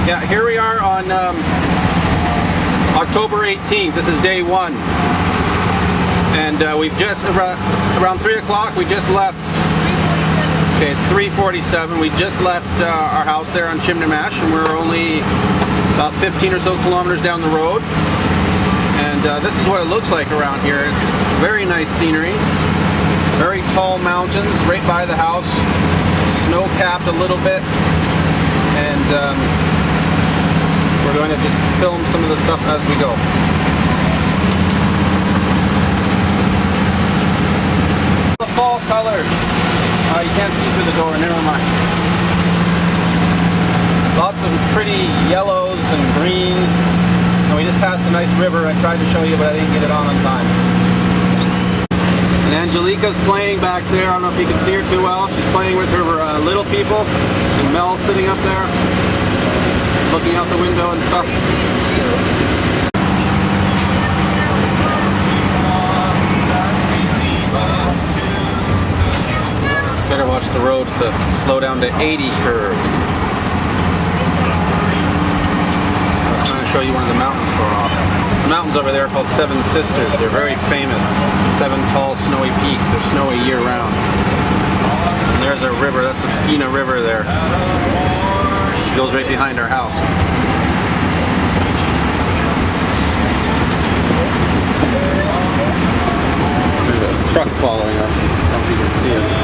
Yeah, here we are on October 18th. This is day one. And we've just, around 3 o'clock, we just left. Okay, it's 3:47. We just left our house there on Chimneymash, and we're only about 15 or so kilometers down the road. And this is what it looks like around here. It's very nice scenery. Very tall mountains right by the house. Snow-capped a little bit. And we're going to just film some of the stuff as we go. The fall colors. You can't see through the door, never mind. Lots of pretty yellows and greens. And we just passed a nice river. I tried to show you, but I didn't get it on time. And Angelica's playing back there. I don't know if you can see her too well. She's playing with her little people. And Mel's sitting up there, looking out the window and stuff. Better watch the road to slow down to 80 curve. I was trying to show you one of the mountains far off. The mountains over there are called Seven Sisters. They're very famous. 7 tall snowy peaks. They're snowy year round. And there's our river. That's the Skeena River there. It goes right behind our house. There's a truck following us. I don't know if you can see it.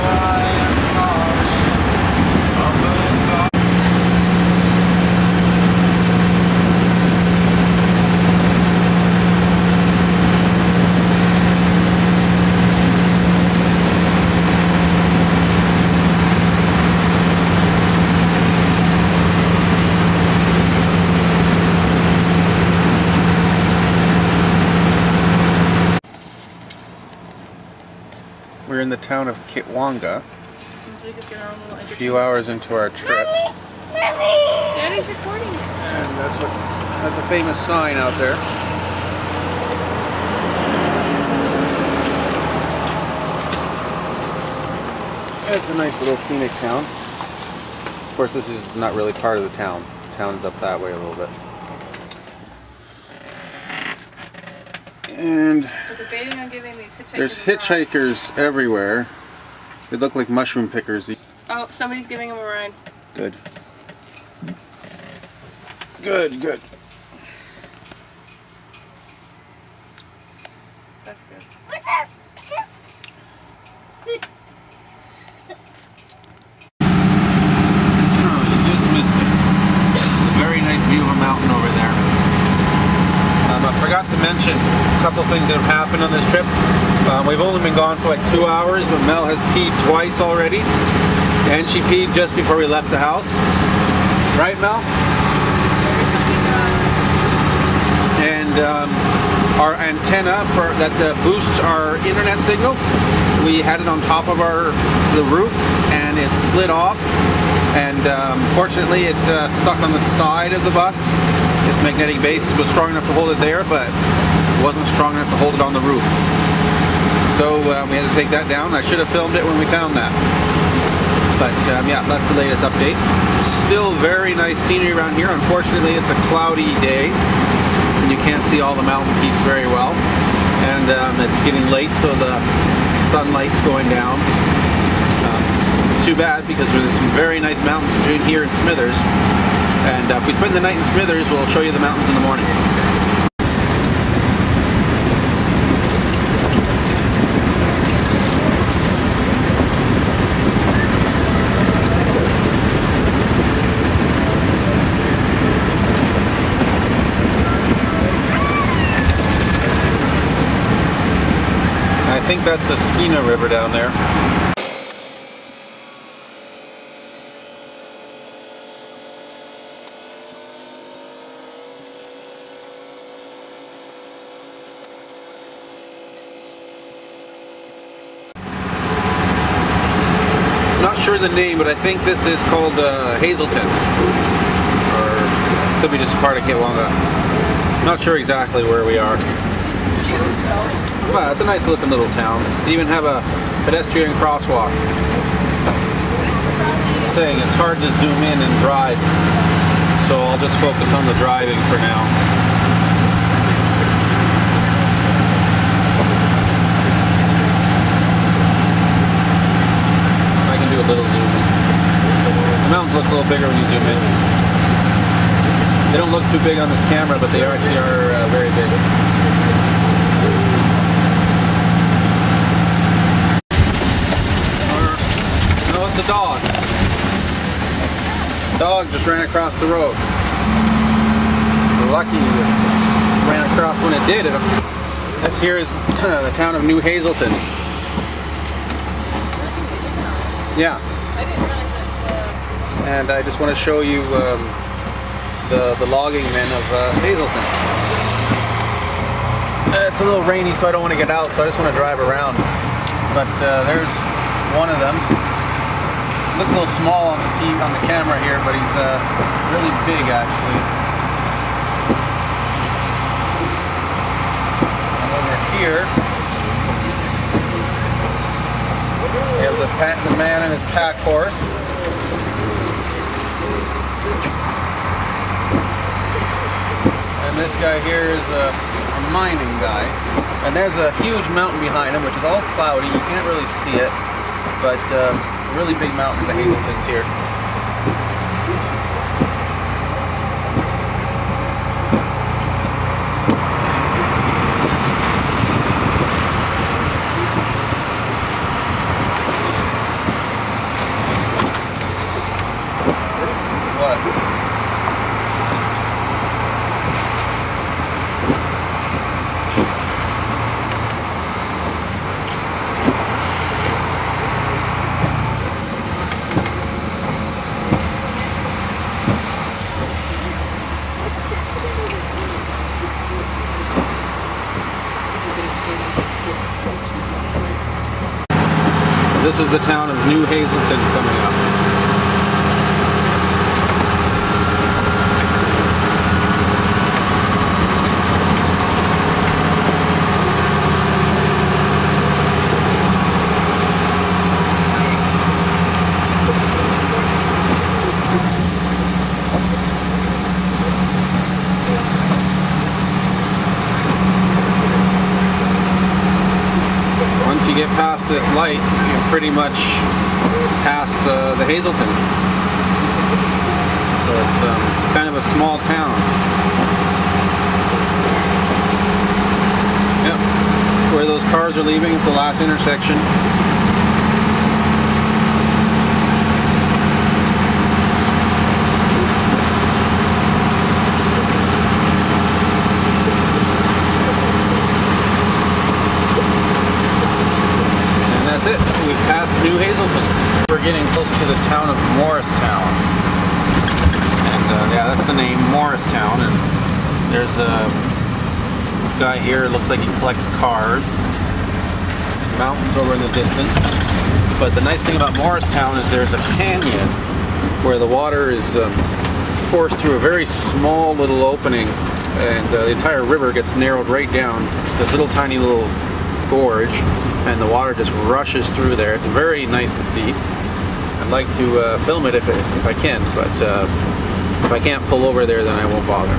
We're in the town of Kitwanga, a few hours into our trip. Mommy! Daddy's recording. And that's a famous sign out there. It's a nice little scenic town. Of course, this is not really part of the town. The town's up that way a little bit. And We're debating on giving these hitchhikers there's hitchhikers everywhere. They look like mushroom pickers. Oh, somebody's giving them a ride. Good. Good, good. That's good. What's this? Oh, you just missed it. It's a very nice view of a mountain over there. I forgot to mention a couple things that have happened on this trip. We've only been gone for like 2 hours, but Mel has peed twice already. And she peed just before we left the house. Right, Mel? And our antenna that boosts our internet signal, we had it on top of the roof, and it slid off. And fortunately, it stuck on the side of the bus. Its magnetic base was strong enough to hold it there, but it wasn't strong enough to hold it on the roof. So we had to take that down. I should have filmed it when we found that. But yeah, that's the latest update. Still very nice scenery around here. Unfortunately, it's a cloudy day, and you can't see all the mountain peaks very well. And it's getting late, so the sunlight's going down. Too bad, because there's some very nice mountains between here and Smithers. And if we spend the night in Smithers, we'll show you the mountains in the morning. I think that's the Skeena River down there. Not sure the name, but I think this is called Hazelton, or could be just part of Kitwanga. Not sure exactly where we are. Wow, it's a nice looking little town. They even have a pedestrian crosswalk. Saying it's hard to zoom in and drive. so I'll just focus on the driving for now. I can do a little zoom in. The mountains look a little bigger when you zoom in. They don't look too big on this camera, but they actually are very big. No, it's a dog. Dog just ran across the road. We're lucky it ran across when it did. This here is the town of New Hazelton. Yeah. I didn't realize that's And I just want to show you the logging men of Hazelton. It's a little rainy, so I don't want to get out, so I just want to drive around. But there's one of them. Looks a little small on the camera here, but he's really big actually. And over here, we have the man and his pack horse. And this guy here is a mining guy. And there's a huge mountain behind him, which is all cloudy. You can't really see it, but really big mountains, the Hazeltons here. What? This is the town of New Hazelton coming up. Once you get past this light, you're pretty much past the Hazelton. So it's kind of a small town. Yep. Where those cars are leaving, it's the last intersection. That's it. We've passed New Hazelton. We're getting close to the town of Morristown. And yeah, that's the name, Morristown. And there's a guy here, looks like he collects cars. There's mountains over in the distance. But the nice thing about Morristown is there's a canyon where the water is forced through a very small little opening, and the entire river gets narrowed right down to this little tiny little gorge, and the water just rushes through there. It's very nice to see. I'd like to film it if I can, but if I can't pull over there, then I won't bother.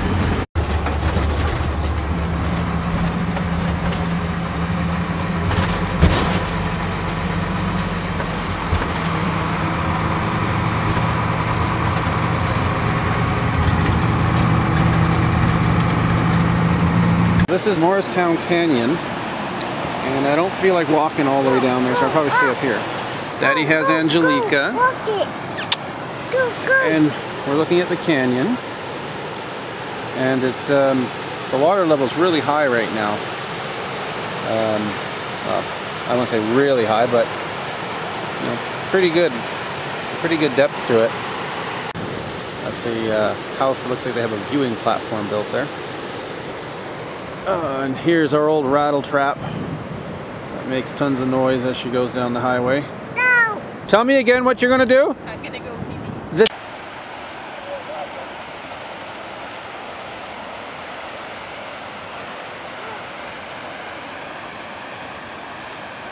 This is Morristown Canyon, and I don't feel like walking all the way down there, so I'll probably stay up here. Daddy has Angelica, and we're looking at the canyon, and it's the water level is really high right now. Well, I don't want to say really high, but you know, pretty good depth to it. That's a house that looks like they have a viewing platform built there. And here's our old rattle trap that makes tons of noise as she goes down the highway. No. Tell me again what you're gonna do. I'm gonna go pee. This.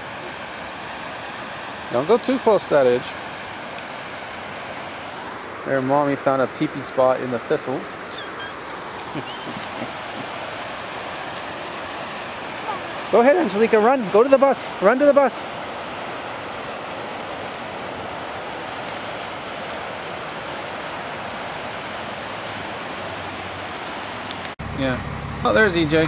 Don't go too close to that edge. There, Mommy found a pee-pee spot in the thistles. Go ahead, Angelica, run. Go to the bus. Run to the bus. Yeah. Oh, there's EJ.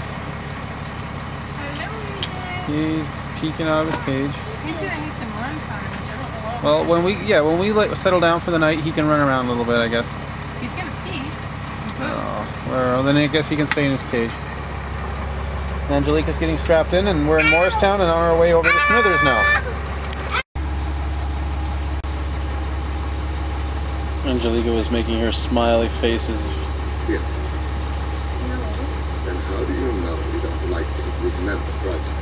Hello, He's peeking out of his cage. he's gonna need some run time, which I don't know. Well, when we like settle down for the night, he can run around a little bit, I guess. He's gonna pee. Oh, well, then I guess he can stay in his cage. Angelica's getting strapped in, and we're in Morristown and on our way over to Smithers now. Angelica was making her smiley faces. Yeah. Then how do you know you don't like it? We've never tried it.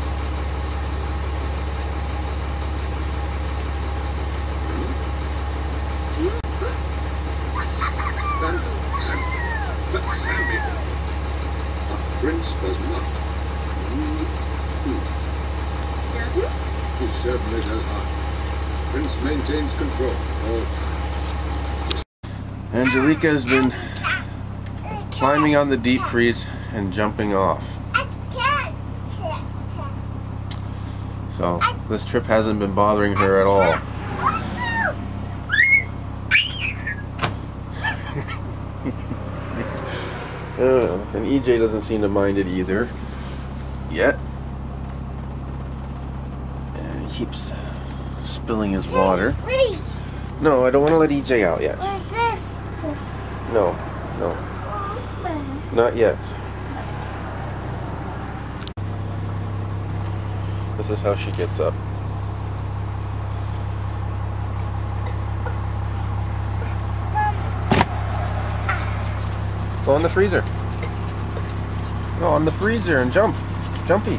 But Sammy, a prince does not. Does he? He certainly does not. Prince maintains control all time. Angelica has been climbing on the deep freeze and jumping off. So this trip hasn't been bothering her at all. And EJ doesn't seem to mind it either. Yet. And he keeps spilling his water. No, I don't want to let EJ out yet. No, no. Not yet. This is how she gets up. Go in the freezer. Go on the freezer and jump. Jumpy.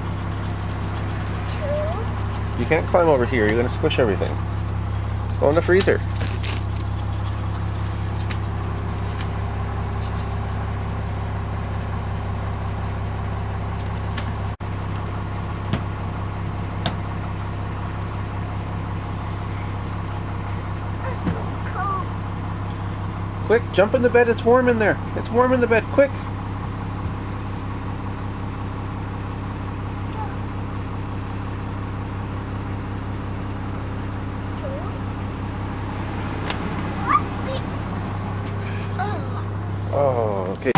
You can't climb over here. You're going to squish everything. Go in the freezer. Quick, jump in the bed. It's warm in there. It's warm in the bed. Quick. Oh, okay.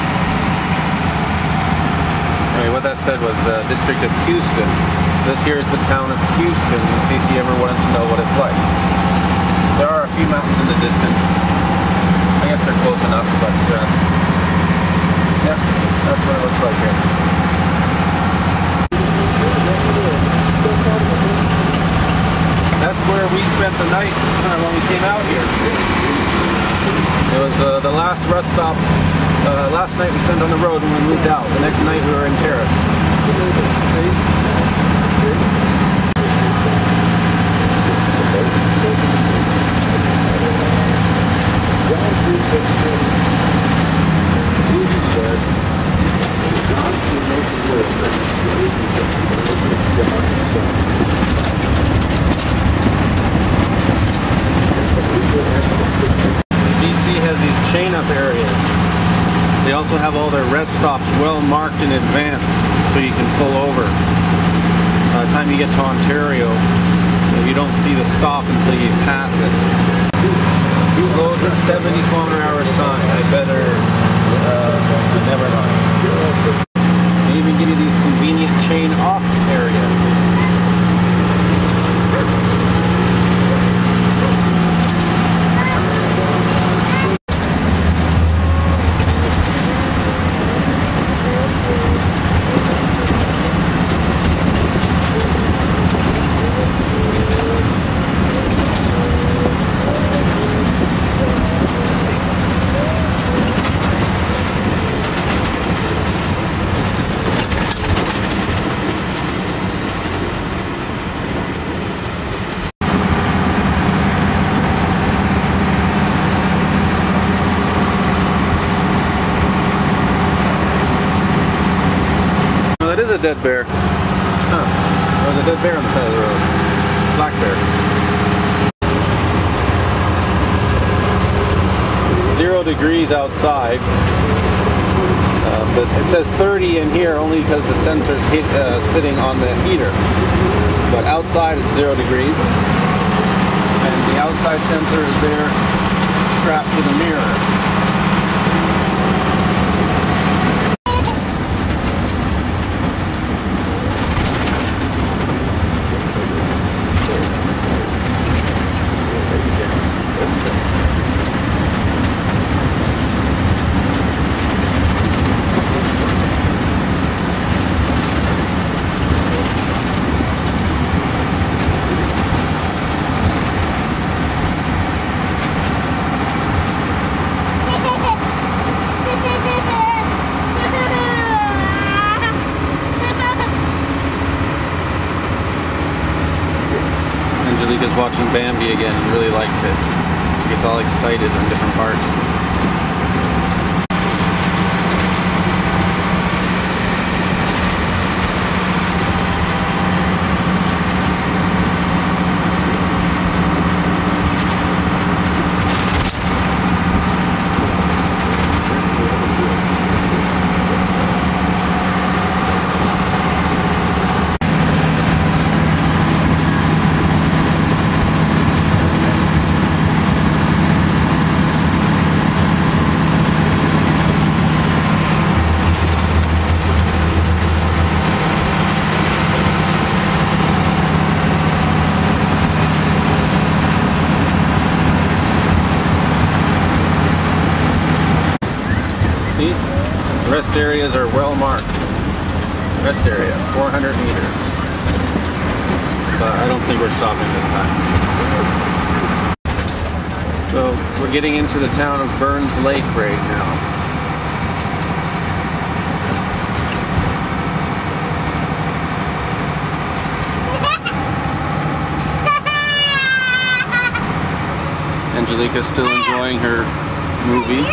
Anyway, what that said was District of Houston. This here is the town of Houston, in case you ever wanted to know what it's like. There are a few mountains in the distance. I guess they're close enough, but yeah, that's what it looks like here. That's where we spent the night when we came out here. It was the last rest stop. Last night we spent on the road when we moved out. The next night we were in Terrace. BC has these chain-up areas. They also have all their rest stops well marked in advance so you can pull over. By the time you get to Ontario, you don't see the stop until you pass it. Slow to 70-km/h sign. I better never mind. They even give you these convenient chain-off areas. It is a dead bear. Huh. There's a dead bear on the side of the road. Black bear. 0 degrees outside, but it says 30 in here only because the sensor's sitting on the heater. But outside it's 0 degrees, and the outside sensor is there strapped to the mirror. Angelica's watching Bambi again and really likes it. She gets all excited on different parts. See, the rest areas are well marked. Rest area, 400 meters. But I don't think we're stopping this time. So we're getting into the town of Burns Lake right now. Angelica's still enjoying her movie.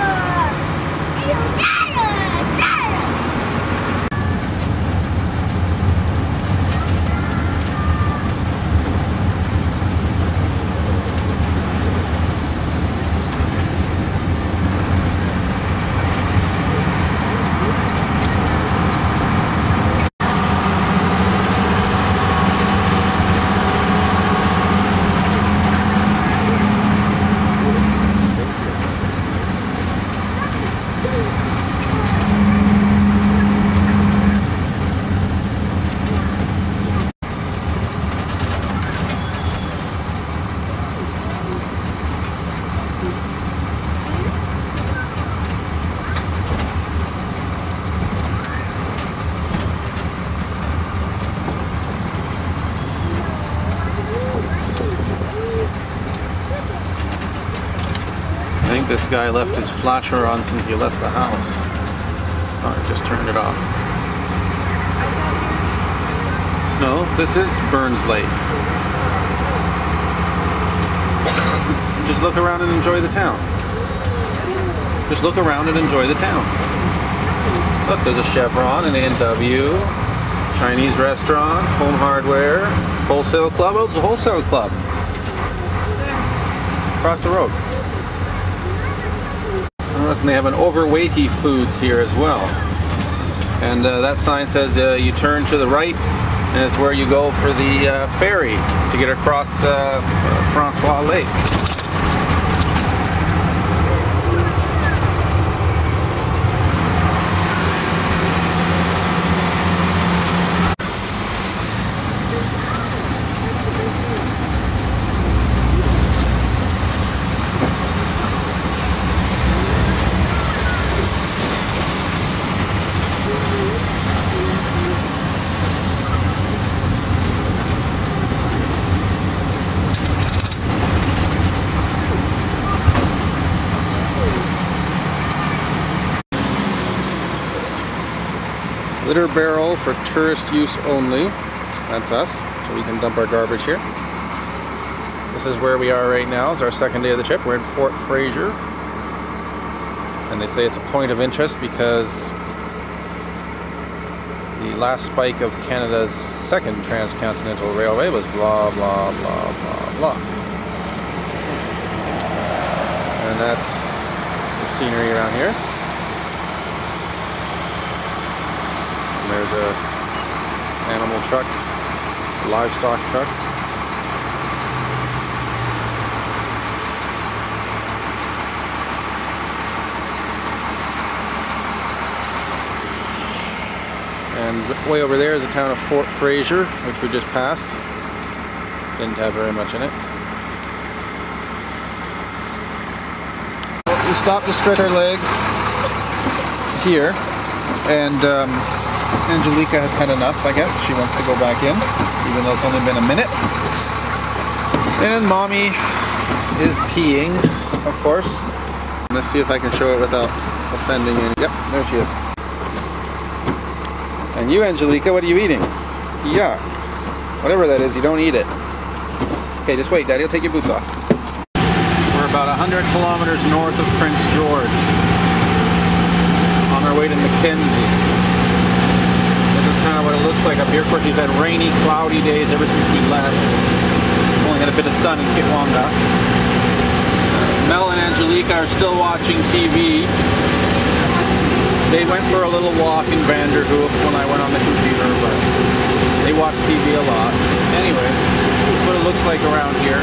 I think this guy left his flasher on since he left the house. Oh, I just turned it off. No, this is Burns Lake. Just look around and enjoy the town. Just look around and enjoy the town. Look, there's a Chevron, an A&W, Chinese restaurant, home hardware, wholesale club. Oh, there's a wholesale club. Across the road. And they have an Overweighty Foods here as well. And that sign says you turn to the right, and it's where you go for the ferry to get across Francois Lake. Litter barrel for tourist use only. That's us, so we can dump our garbage here. This is where we are right now. It's our second day of the trip. We're in Fort Fraser. And they say it's a point of interest because the last spike of Canada's second transcontinental railway was blah, blah, blah, blah, blah. And that's scenery around here. And there's a animal truck, a livestock truck. And way over there is the town of Fort Fraser, which we just passed. Didn't have very much in it. We stopped to stretch our legs here, and Angelica has had enough, I guess. She wants to go back in, even though it's only been a minute. And Mommy is peeing, of course. Let's see if I can show it without offending any. Yep, there she is. And you, Angelica, what are you eating? Yeah. Whatever that is, you don't eat it. Okay, just wait, Daddy will take your boots off. We're about 100 kilometers north of Prince George, on our way to Mackenzie. This is kind of what it looks like up here. Of course, we've had rainy, cloudy days ever since we left. Only had a bit of sun in Kitwanga. Mel and Angelica are still watching TV. They went for a little walk in Vanderhoof when I went on the computer, but they watch TV a lot. Anyway, that's what it looks like around here.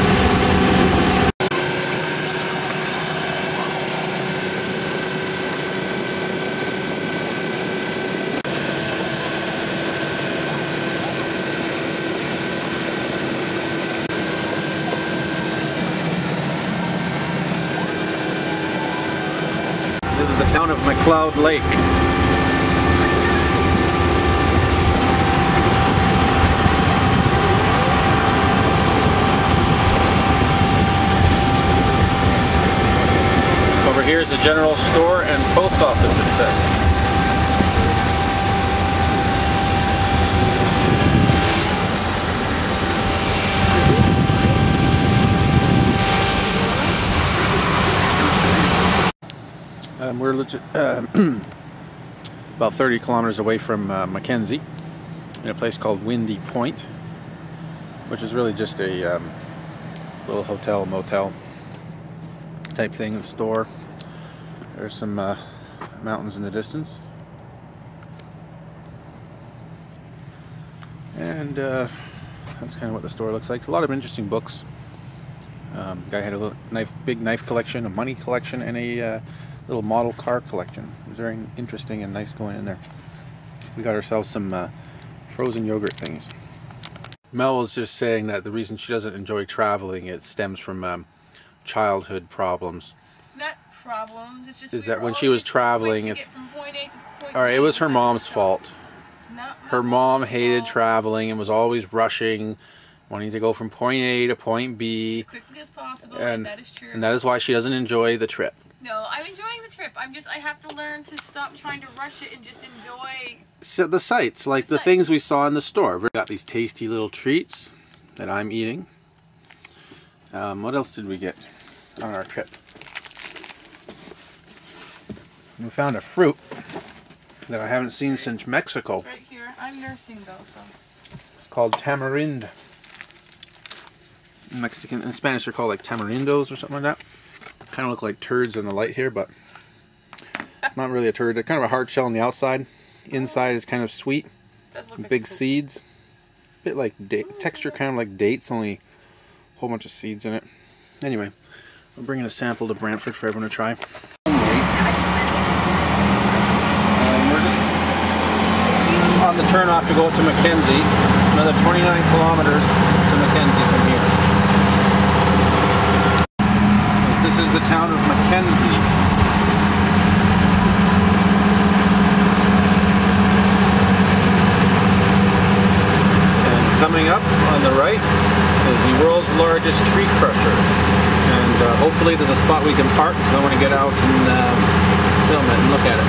This is the town of McLeod Lake. Over here is the general store and post office, it says. We're legit, about 30 kilometers away from Mackenzie, in a place called Windy Point, which is really just a little hotel, motel type thing, a store. There's some mountains in the distance. And that's kind of what the store looks like. A lot of interesting books. Guy had a little big knife collection, a money collection, and a little model car collection. It was very interesting and nice going in there. We got ourselves some frozen yogurt things. Mel was just saying that the reason she doesn't enjoy traveling, it stems from childhood problems. Not problems, it's just is that when she was traveling, it's all right. It was her mom's fault. It's not her mom hated traveling and was always rushing, wanting to go from point A to point B as quickly as possible, and that is true. And that is why she doesn't enjoy the trip. No, I'm enjoying the trip. I have to learn to stop trying to rush it and just enjoy the sights, like the things we saw in the store. We got these tasty little treats that I'm eating. What else did we get on our trip? We found a fruit that I haven't seen since Mexico. It's right here. I'm nursing though, so. It's called tamarind. In Mexican, in Spanish, they're called like tamarindos or something like that. Kind of look like turds in the light here, but not really a turd. They're kind of a hard shell on the outside. Inside is kind of sweet. Does look big like seeds. Bit like texture, kind of like dates, only a whole bunch of seeds in it. Anyway, I'm bringing a sample to Brantford for everyone to try. We're just on the turn off to go to Mackenzie. Another 29 kilometers to Mackenzie from here. This is the town of Mackenzie. And coming up on the right is the world's largest tree crusher. And hopefully there's a spot we can park, because I want to get out and film it and look at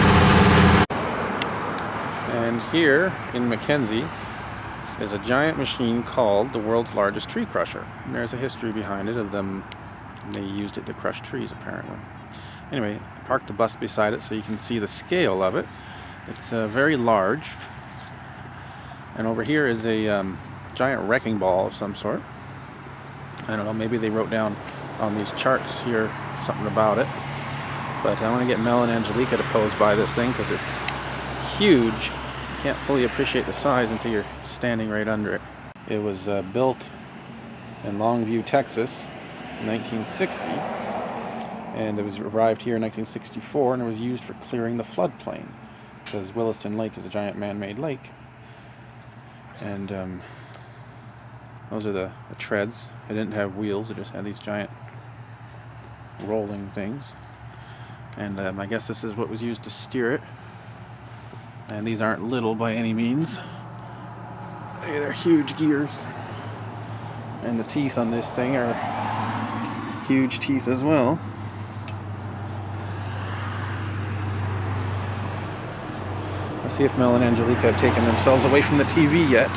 it. And here in Mackenzie is a giant machine called the world's largest tree crusher. And there's a history behind it of them. They used it to crush trees, apparently. Anyway, I parked the bus beside it so you can see the scale of it. It's very large. And over here is a giant wrecking ball of some sort. I don't know, maybe they wrote down on these charts here something about it. But I want to get Mel and Angelica to pose by this thing because it's huge. You can't fully appreciate the size until you're standing right under it. It was built in Longview, Texas in 1960, and it was arrived here in 1964, and it was used for clearing the floodplain because Williston Lake is a giant man-made lake. And those are the treads. It didn't have wheels, it just had these giant rolling things. And I guess this is what was used to steer it. And these aren't little by any means. They're huge gears. And the teeth on this thing are huge teeth as well. Let's see if Mel and Angelica have taken themselves away from the TV yet.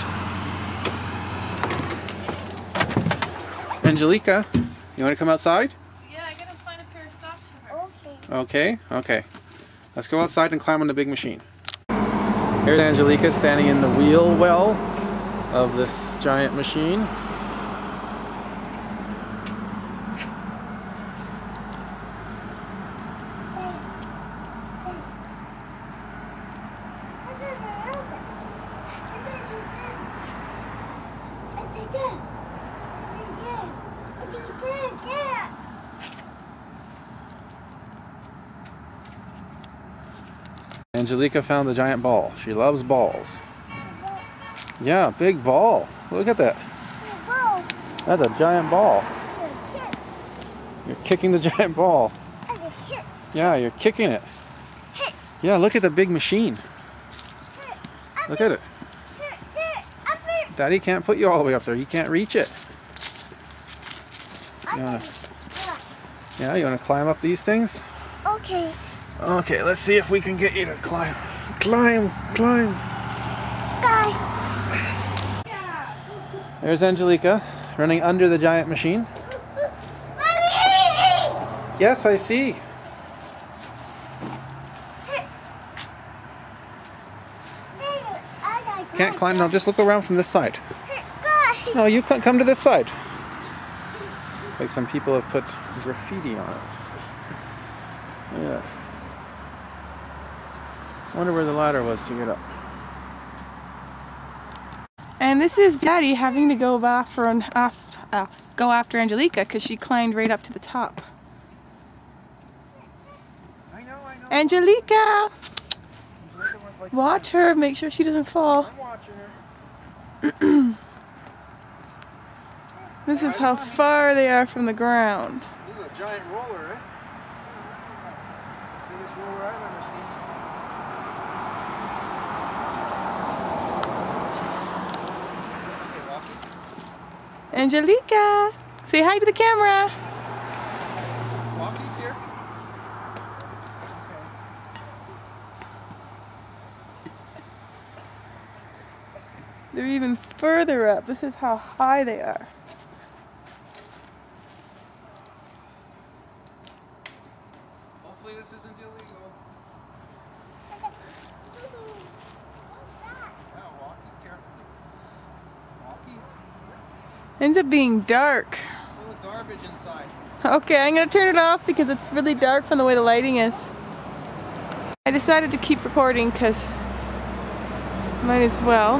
Angelica, you want to come outside? Yeah, I gotta find a pair of socks for her. Okay, okay. Let's go outside and climb on the big machine. Here's Angelica standing in the wheel well of this giant machine. Angelica found the giant ball. She loves balls. Yeah, big ball. Look at that. That's a giant ball. You're kicking the giant ball. Yeah, you're kicking it. Yeah, look at the big machine. Look at it. Daddy can't put you all the way up there. You can't reach it. You wanna climb up these things? Okay. Okay, let's see if we can get you to climb. Climb, climb. Guy. There's Angelica running under the giant machine. Yes, I see. Can't climb now, just look around from this side. No, you come to this side. Looks like some people have put graffiti on it. Yeah. I wonder where the ladder was to get up. And this is Daddy having to go after Angelica because she climbed right up to the top. I know. Angelica! Watch her, make sure she doesn't fall. I'm watching her. This is how far they are from the ground. This is a giant roller, right? Biggest roller I've ever seen. Angelica! Say hi to the camera! Walkie's here. They're even further up. This is how high they are. Hopefully this isn't illegal. Yeah, Walkie, carefully. Walkie, Ends up being dark. full of garbage inside. Okay, I'm gonna turn it off because it's really dark from the way the lighting is. I decided to keep recording because might as well.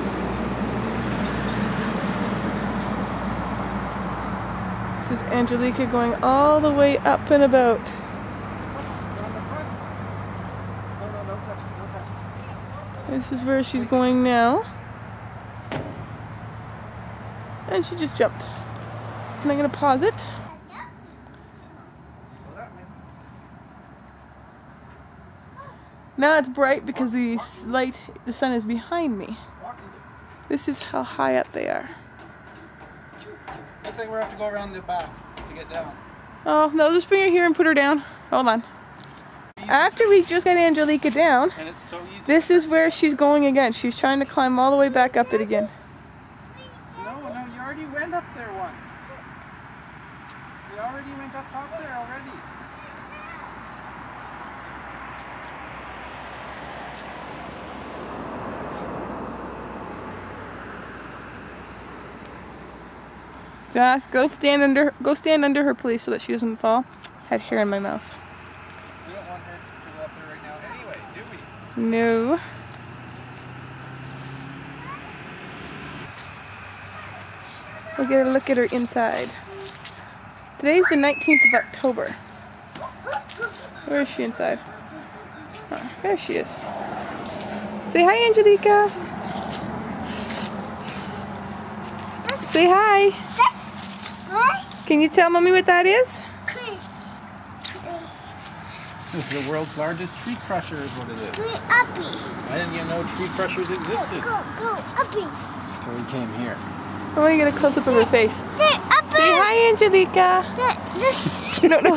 This is Angelica going all the way up and about. You're on the front. No, don't touch it, don't touch it. This is where she's going now. And she just jumped. And I'm gonna pause it. Now it's bright because the sun is behind me. This is how high up they are. Looks like we're have to go around the back to get down. Oh, no, just bring her here and put her down. Hold on. After we just got Angelica down, And it's so easy. this is where she's going again. She's trying to climb all the way back up it again. No, you already went up there once. You already went up top there already. Just go stand under her, please, so that she doesn't fall. I had hair in my mouth. We don't want her to go up there right now anyway, do we? No. We'll get a look at her inside. Today's the 19th of October. Where is she inside? Oh, there she is. Say hi, Angelica. Say hi. Can you tell Mommy what that is? This is the world's largest tree crusher is what it is. Uppy. Why didn't you know tree crushers existed? Go, uppy. Until we came here. I want to get a close up of her face. Uppy. Say hi, Angelica. This. No, no.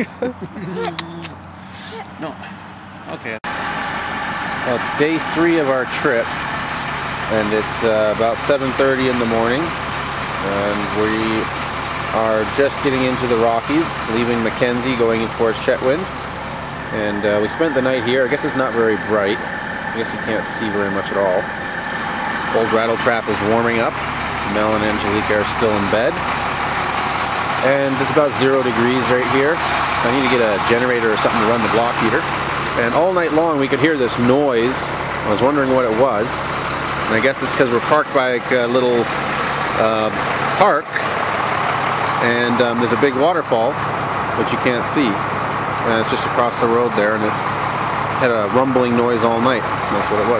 No. Okay. Well, it's day 3 of our trip, and it's about 7:30 in the morning, and we are just getting into the Rockies, leaving Mackenzie, going towards Chetwynd. And we spent the night here. I guess it's not very bright. I guess you can't see very much at all. Old Rattletrap is warming up. Mel and Angelica are still in bed. And it's about 0 degrees right here. I need to get a generator or something to run the block heater. And all night long we could hear this noise. I was wondering what it was. And I guess it's because we're parked by like a little park. And there's a big waterfall, which you can't see. And it's just across the road there, and it had a rumbling noise all night. And that's what it was.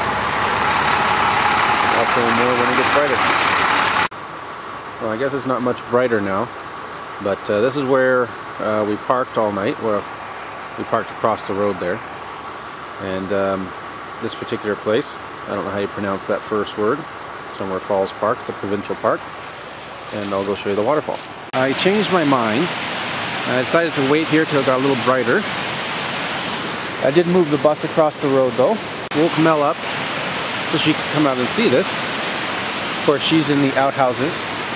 I'll show more when it gets brighter. Well, I guess it's not much brighter now, but this is where we parked all night. Well, we parked across the road there. And this particular place, I don't know how you pronounce that first word. Somewhere Falls Park. It's a provincial park. And I'll go show you the waterfall. I changed my mind. I decided to wait here till it got a little brighter. I did move the bus across the road though. Woke Mel up so she could come out and see this. Of course, she's in the outhouses.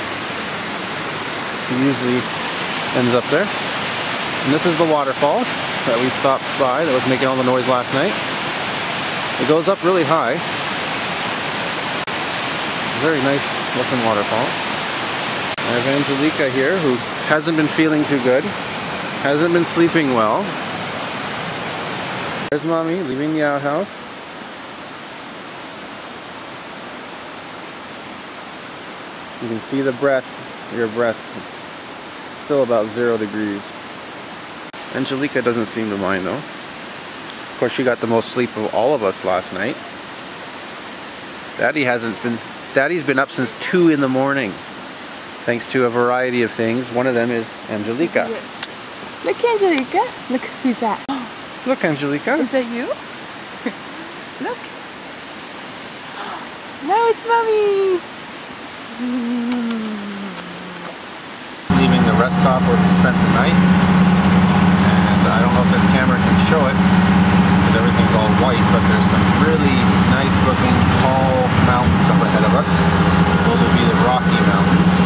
She usually ends up there. And this is the waterfall that we stopped by that was making all the noise last night. It goes up really high. Very nice looking waterfall. I have Angelica here, who hasn't been feeling too good, hasn't been sleeping well. There's Mommy leaving the outhouse. You can see the breath, your breath. It's still about 0 degrees. Angelica doesn't seem to mind though. Of course, she got the most sleep of all of us last night. Daddy's been up since 2 in the morning. Thanks to a variety of things. One of them is Angelica. Yes. Look, Angelica. Look, who's that? Look, Angelica. Is that you? Look. Now it's Mommy. Leaving the rest stop where we spent the night. And I don't know if this camera can show it, because everything's all white, but there's some really nice looking tall mountains up ahead of us. Those would be the Rocky Mountains.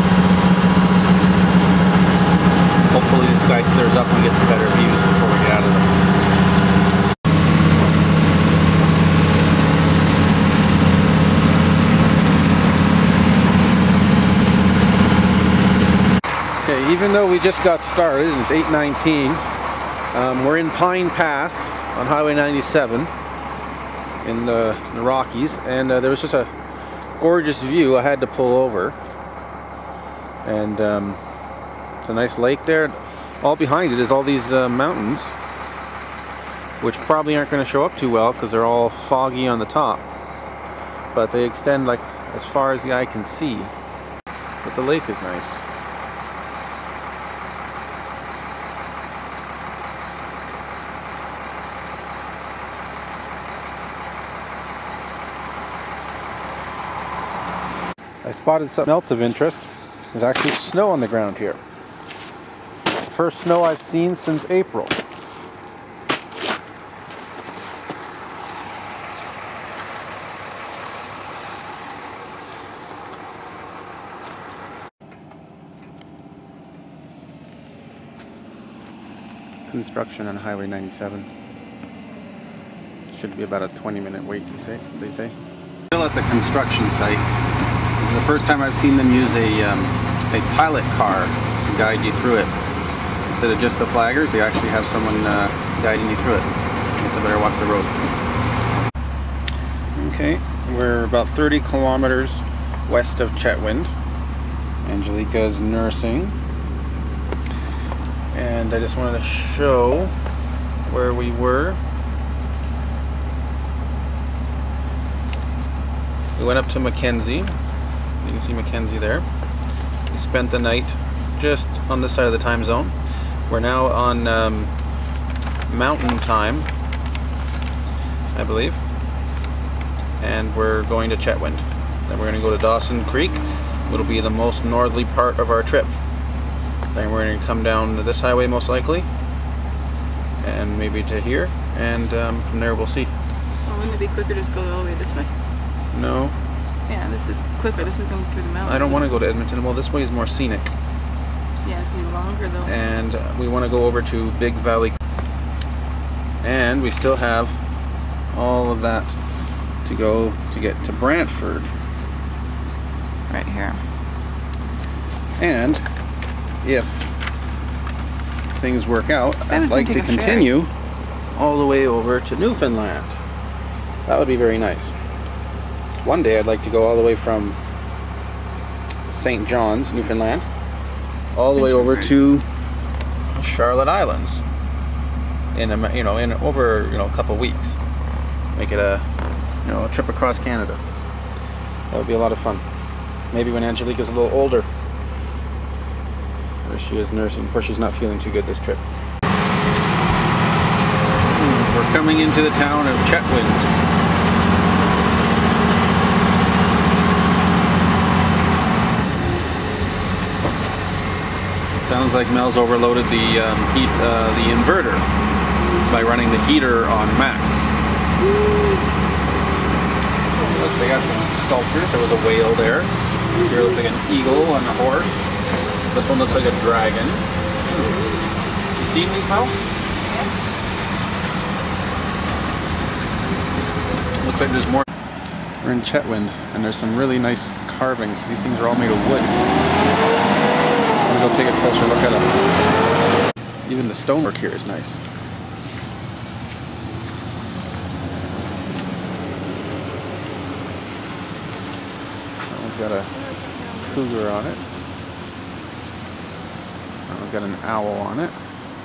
Hopefully the sky clears up and gets better views before we get out of them. Okay, even though we just got started, it's 8:19, we're in Pine Pass on Highway 97 in the Rockies, and there was just a gorgeous view. I had to pull over, and it's a nice lake there. All behind it is all these mountains, which probably aren't going to show up too well because they're all foggy on the top, but they extend like as far as the eye can see. But the lake is nice. I spotted something else of interest. There's actually snow on the ground here. First snow I've seen since April. Construction on Highway 97. Should be about a 20-minute wait, they say. Still at the construction site. This is the first time I've seen them use a pilot car to guide you through it. Instead of just the flaggers, they actually have someone guiding you through it. I guess I better watch the road. Okay, we're about 30 kilometers west of Chetwynd. Angelica's nursing. And I just wanted to show where we were. We went up to Mackenzie. You can see Mackenzie there. We spent the night just on this side of the time zone. We're now on mountain time, I believe. And we're going to Chetwynd. Then we're going to go to Dawson Creek. It'll be the most northerly part of our trip. Then we're going to come down this highway most likely, and maybe to here, and from there we'll see. Well, wouldn't it be quicker to just go all the way this way? No. Yeah, this is quicker. This is going through the mountains. I don't want to go to Edmonton. Well, this way is more scenic. Yeah, it's going to be longer though. And we want to go over to Big Valley. And we still have all of that to go to get to Brantford. Right here. And if things work out, Maybe I'd like to take a ferry. continue all the way over to Newfoundland. That would be very nice. One day I'd like to go all the way from St. John's, Newfoundland, all the way over to Charlotte Islands in over a couple weeks. Make it a a trip across Canada. That would be a lot of fun. Maybe when Angelica's a little older. Where she is nursing. Of course, she's not feeling too good this trip. We're coming into the town of Chetwynd. Sounds like Mel's overloaded the inverter by running the heater on max. Look, they got some sculptures. There was a whale there. Here looks like an eagle on a horse. This one looks like a dragon. You seen these, Mel? Looks like there's more. We're in Chetwynd, and there's some really nice carvings. These things are all made of wood. I'm gonna go take a closer look at them. Even the stonework here is nice. That one's got a cougar on it. That one's got an owl on it.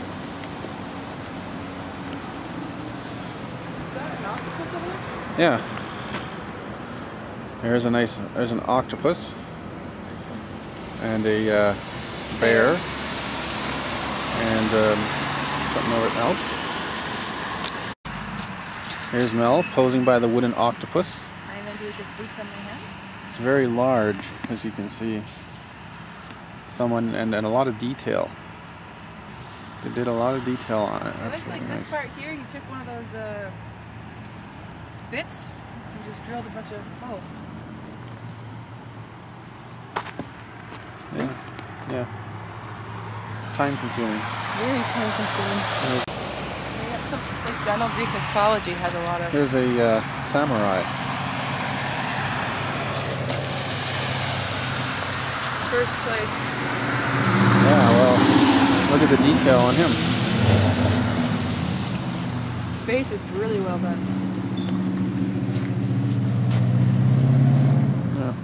Yeah. There's an octopus and a bear and something over else. Here's Mel posing by the wooden octopus. I have Angelica's boots on my hands. It's very large, as you can see. And a lot of detail. They did a lot of detail on it. It That's looks really like nice. this part here, you took one of those bits and just drilled a bunch of holes. Yeah. Time consuming. Very time consuming. This general Greek mythology has a lot of... There's a samurai. First place. Yeah, well, look at the detail on him. His face is really well done. Yeah.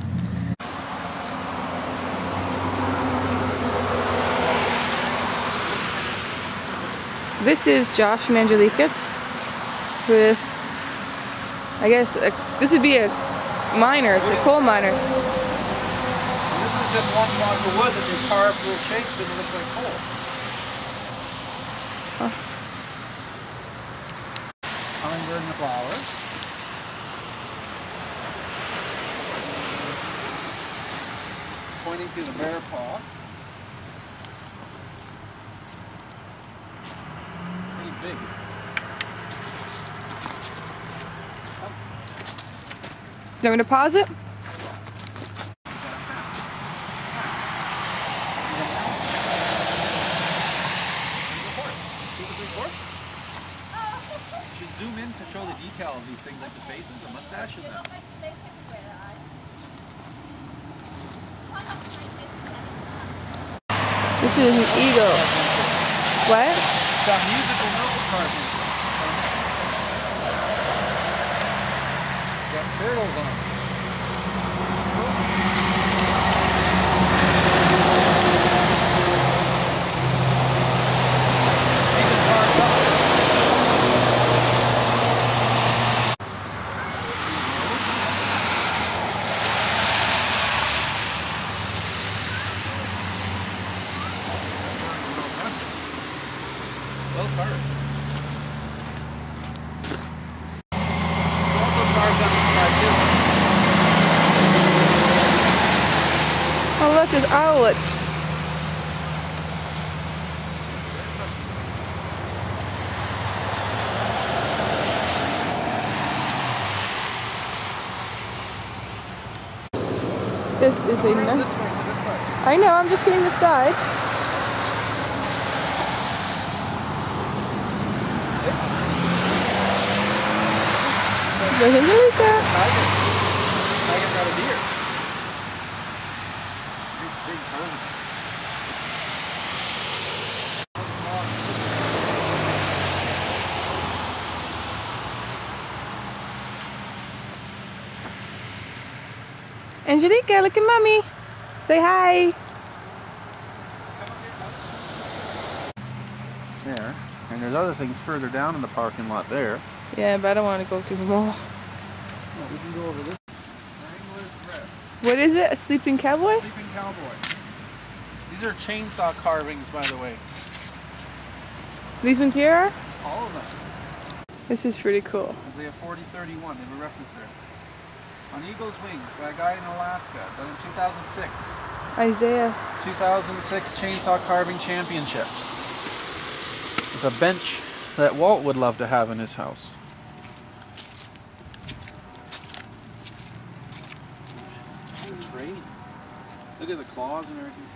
This is Josh and Angelica with, I guess, this would be a miner, it's a coal miner. This is just one block of wood that they carved little shapes and it looks like coal. Hummingbird and the flowers. Pointing to the bear paw. Pretty big. You want me to pause it? Zoom in to show the detail of these things, like the faces, the mustache, and the... This is an eagle. What? Got musical notes Turtles on. Well parked. Also cars on the side too. Oh look, there's owlets. This is a This nice. way to this side. I know, I'm just getting the side. There's Angelica. Tiger. Tiger got a deer. Big tiger. Angelica, look at mommy. Say hi. There. And there's other things further down in the parking lot there. Yeah, but I don't want to go to the mall. No, we can go over this. Wrangler's Rest. What is it? A sleeping cowboy? Sleeping Cowboy. These are chainsaw carvings, by the way. These ones here are? All of them. This is pretty cool. Isaiah 40:31. They have a reference there. On Eagle's Wings by a guy in Alaska. Done in 2006. Isaiah. 2006 Chainsaw Carving Championships. It's a bench that Walt would love to have in his house. The trade. Look at the claws and everything.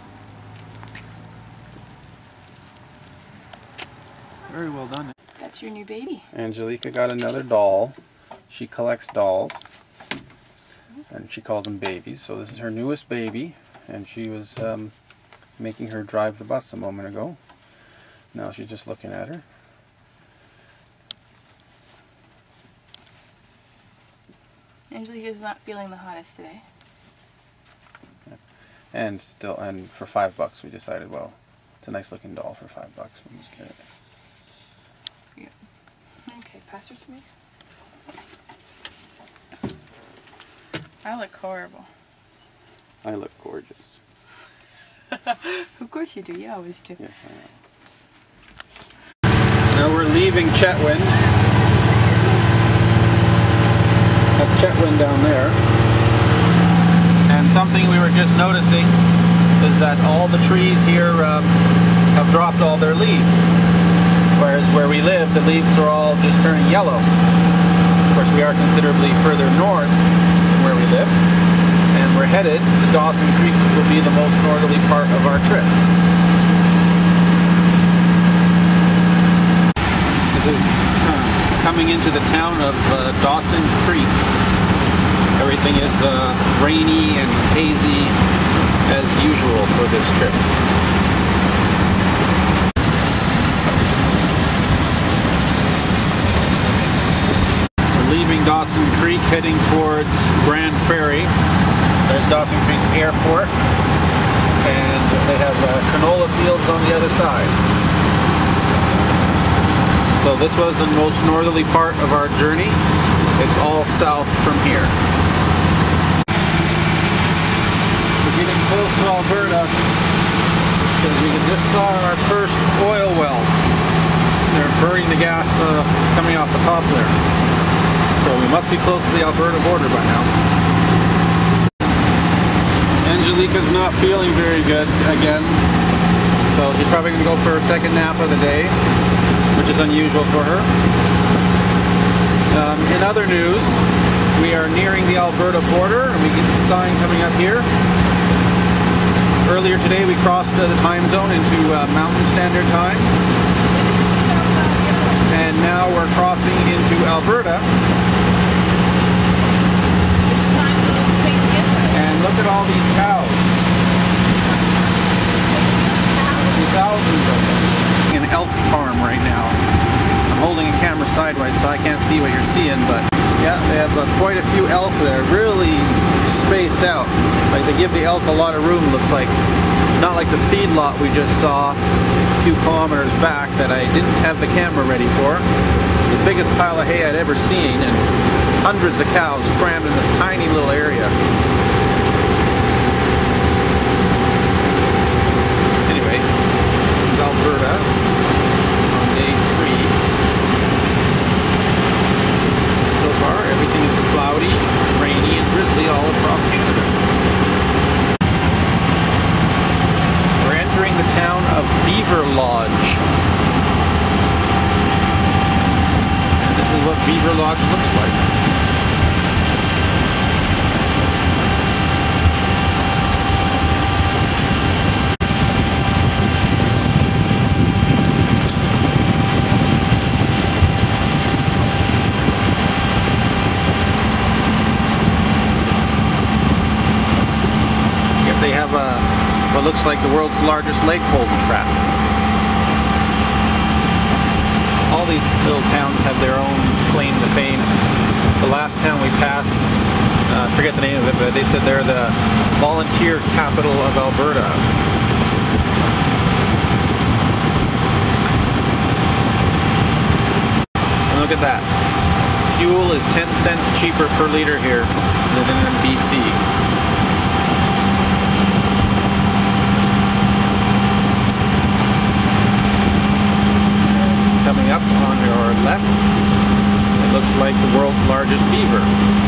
Very well done. That's your new baby. Angelica got another doll. She collects dolls. And she calls them babies. So this is her newest baby. And she was making her drive the bus a moment ago. Now she's just looking at her. Angelica's not feeling the hottest today. And for $5 we decided, well, it's a nice looking doll for $5. We'll just get it. Okay, pass her to me. I look horrible. I look gorgeous. Of course you do. You always do. Yes, I am. Now we're leaving Chetwynd. That's Chetwynd down there. And something we were just noticing is that all the trees here have dropped all their leaves. Whereas where we live, the leaves are all just turning yellow. Of course, we are considerably further north than where we live. And we're headed to Dawson Creek, which will be the most northerly part of our trip. This is coming into the town of Dawson Creek. Everything is rainy and hazy as usual for this trip. We're leaving Dawson Creek, heading towards Grand Prairie. There's Dawson Creek's airport, and they have canola fields on the other side. So this was the most northerly part of our journey. It's all south from here. We're getting close to Alberta because we just saw our first oil well. They're burning the gas coming off the top there. So we must be close to the Alberta border by now. Angelica's not feeling very good again, so she's probably going to go for her second nap of the day, which is unusual for her. In other news, we are nearing the Alberta border, and we get the sign coming up here. Earlier today we crossed the time zone into Mountain Standard Time, and now we're crossing into Alberta. And look at all these cows. Thousands of them. An elk farm right now. I'm holding a camera sideways so I can't see what you're seeing, but Yeah, they have quite a few elk there, really spaced out. Like they give the elk a lot of room, looks like. Not like the feedlot we just saw a few kilometers back that I didn't have the camera ready for. The biggest pile of hay I'd ever seen, and hundreds of cows crammed in this tiny little area. Anyway, this is Alberta on day 3. So far, everything is cloudy, rainy, and drizzly all across Canada. We're entering the town of Beaver Lodge. And this is what Beaver Lodge looks like. They have what looks like the world's largest lake holding trap. All these little towns have their own claim to fame. The last town we passed, I forget the name of it, but they said they're the volunteer capital of Alberta. And look at that. Fuel is 10 cents cheaper per liter here than in BC. Coming up on your left, it looks like the world's largest beaver.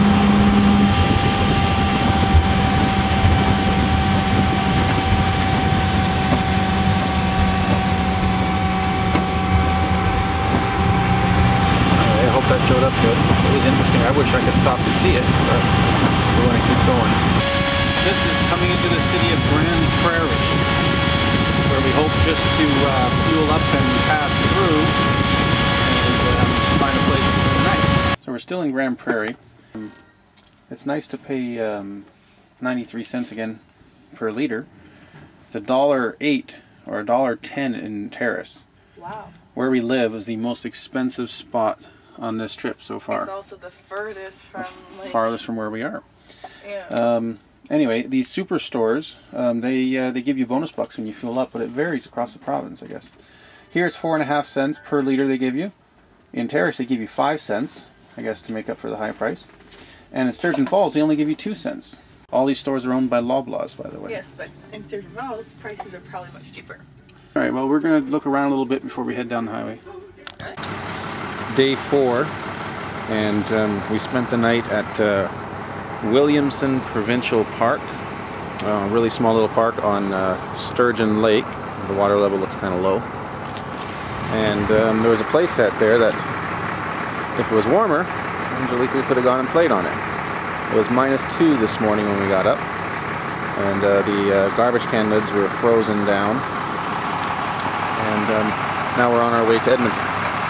I hope that showed up good. It was interesting. I wish I could stop to see it, but we're going to keep going. This is coming into the city of Grande Prairie, where we hope just to fuel up and pass through and find a place to spend the night. So we're still in Grande Prairie. It's nice to pay 93 cents again per liter. It's $1.08 or $1.10 in Terrace. Wow. Where we live is the most expensive spot on this trip so far. It's also the furthest from farthest from where we are. Yeah. Anyway, these superstores, they give you bonus bucks when you fuel up, but it varies across the province, I guess. Here it's 4.5 cents per liter they give you. In Terrace they give you 5 cents, I guess, to make up for the high price. And in Sturgeon Falls they only give you 2 cents. All these stores are owned by Loblaws, by the way. Yes, but in Sturgeon Falls the prices are probably much cheaper. Alright, well, we're going to look around a little bit before we head down the highway. It's day 4, and we spent the night at Williamson Provincial Park, a really small little park on Sturgeon Lake. The water level looks kind of low. And there was a play set there that, if it was warmer, Angelica could have gone and played on it. It was -2 this morning when we got up, and the garbage can lids were frozen down. And now we're on our way to Edmonton.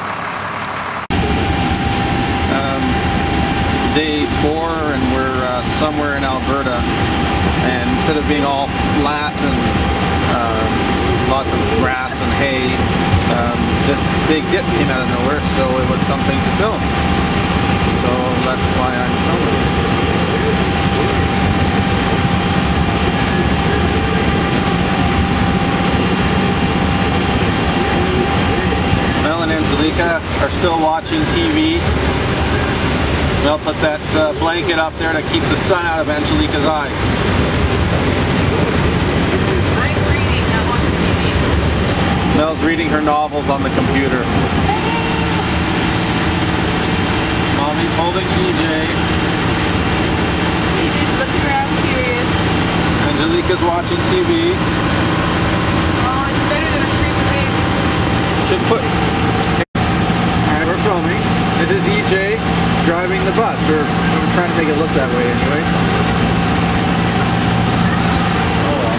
Day 4, and we're somewhere in Alberta, and instead of being all flat and lots of grass and hay, this big dip came out of nowhere, so it was something to film. So that's why I'm filming. Mel and Angelica are still watching TV. Mel put that blanket up there to keep the sun out of Angelica's eyes. I'm reading, not watching TV. Mel's reading her novels on the computer. Mommy's holding EJ. EJ's looking around curious. Angelica's watching TV. Oh, it's better than a screaming baby. Should put... Alright, we're filming. This is EJ driving the bus. We're trying to make it look that way anyway. Oh well.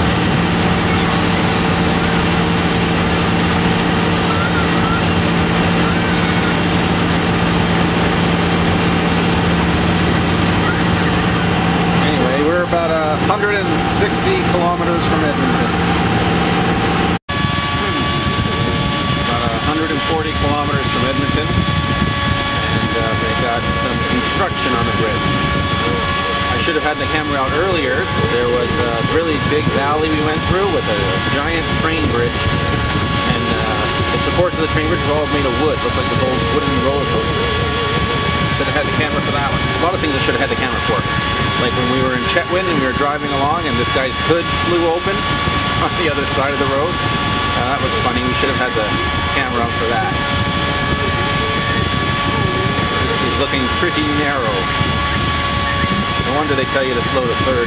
Anyway, we're about 160 kilometers from Edmonton. About 140 kilometers from Edmonton. And they got some construction construction on the bridge. I should have had the camera out earlier. There was a really big valley we went through with a giant train bridge, and the supports of the train bridge were all made of wood. Looked like this old wooden roller coaster. Should have had the camera for that one. A lot of things I should have had the camera for. Like when we were in Chetwynd and we were driving along and this guy's hood flew open on the other side of the road. That was funny. We should have had the camera out for that. This is looking pretty narrow. No wonder they tell you to slow to 30.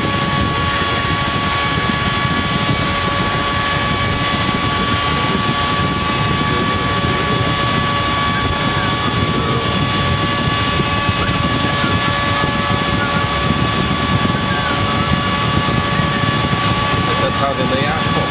That's how they lay asphalt.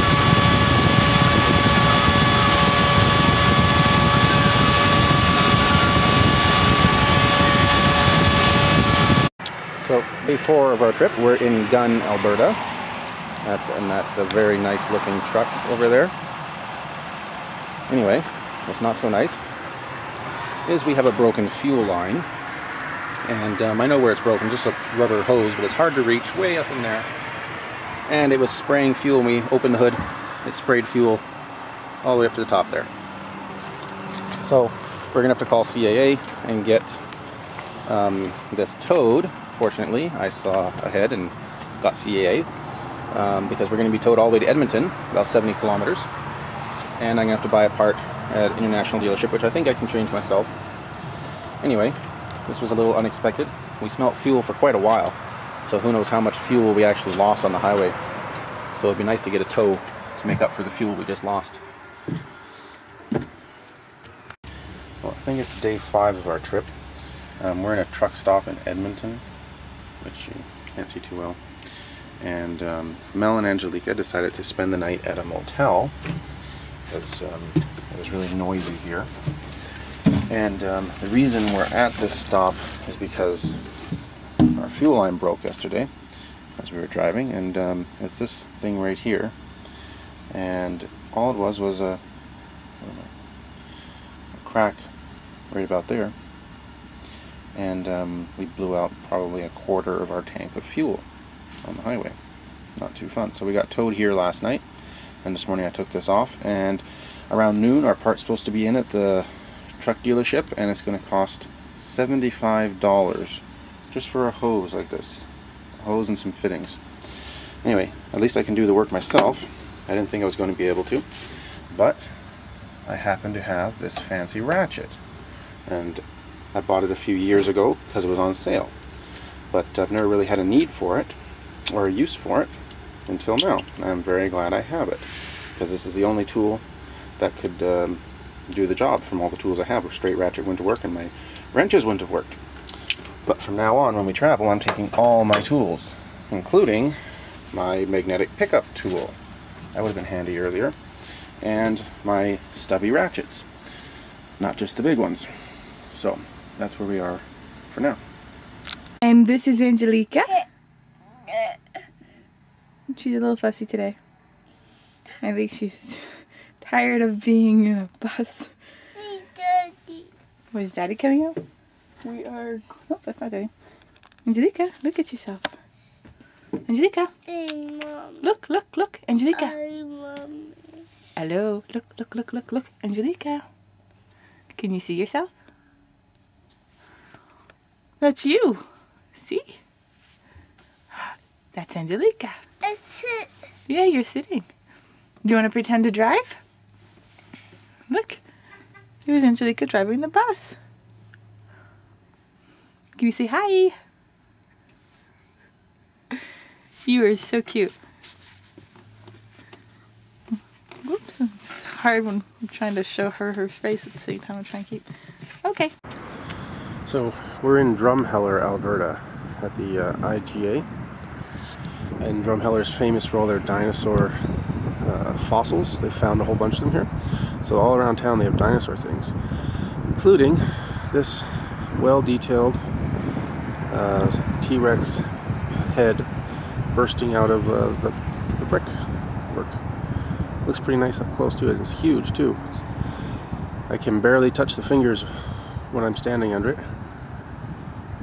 So, day 4 of our trip, we're in Gunn, Alberta. And that's a very nice looking truck over there. Anyway, what's not so nice is we have a broken fuel line. And I know where it's broken, just a rubber hose, but it's hard to reach way up in there. And it was spraying fuel. When we opened the hood, it sprayed fuel all the way up to the top there. So we're gonna have to call CAA and get this towed. Fortunately, I saw ahead and got CAA because we're gonna be towed all the way to Edmonton, about 70 kilometers. And I'm gonna have to buy a part at an international dealership, which I think I can change myself. Anyway, this was a little unexpected. We smelt fuel for quite a while. So who knows how much fuel we actually lost on the highway. So it'd be nice to get a tow to make up for the fuel we just lost. Well, I think it's day 5 of our trip. We're in a truck stop in Edmonton, which you can't see too well. And Mel and Angelica decided to spend the night at a motel because it was really noisy here. And the reason we're at this stop is because our fuel line broke yesterday as we were driving, and it's this thing right here, and all it was a crack right about there, and we blew out probably a quarter of our tank of fuel on the highway. Not too fun. So we got towed here last night, and this morning I took this off, and around noon our part's supposed to be in at the truck dealership, and it's going to cost $75 just for a hose like this. A hose and some fittings. Anyway, at least I can do the work myself. I didn't think I was going to be able to, but I happen to have this fancy ratchet, and I bought it a few years ago because it was on sale, but I've never really had a need for it or a use for it until now. I'm very glad I have it, because this is the only tool that could do the job from all the tools I have. A straight ratchet wouldn't have worked, and my wrenches wouldn't have worked. But from now on, when we travel, I'm taking all my tools, including my magnetic pickup tool. That would have been handy earlier. And my stubby ratchets. Not just the big ones. So, that's where we are for now. And this is Angelica. She's a little fussy today. I think she's tired of being in a bus. Was Daddy coming out? We are... Oh, that's not Daddy. Angelica, look at yourself. Angelica. Hey, Mom. Look, look, look. Angelica. Hi, Mommy. Hello. Look, look, look, look, look. Angelica. Can you see yourself? That's you. See? That's Angelica. I sit. Yeah, you're sitting. Do you want to pretend to drive? Look. Here's Angelica driving the bus. Can you say hi? You are so cute. Whoops, it's hard when I'm trying to show her her face at the same time I'm trying to keep. Okay. So we're in Drumheller, Alberta, at the IGA. And Drumheller's famous for all their dinosaur fossils. They found a whole bunch of them here. So all around town they have dinosaur things, including this well-detailed T-Rex head bursting out of the brickwork. Looks pretty nice up close to it. It's huge too. I can barely touch the fingers when I'm standing under it.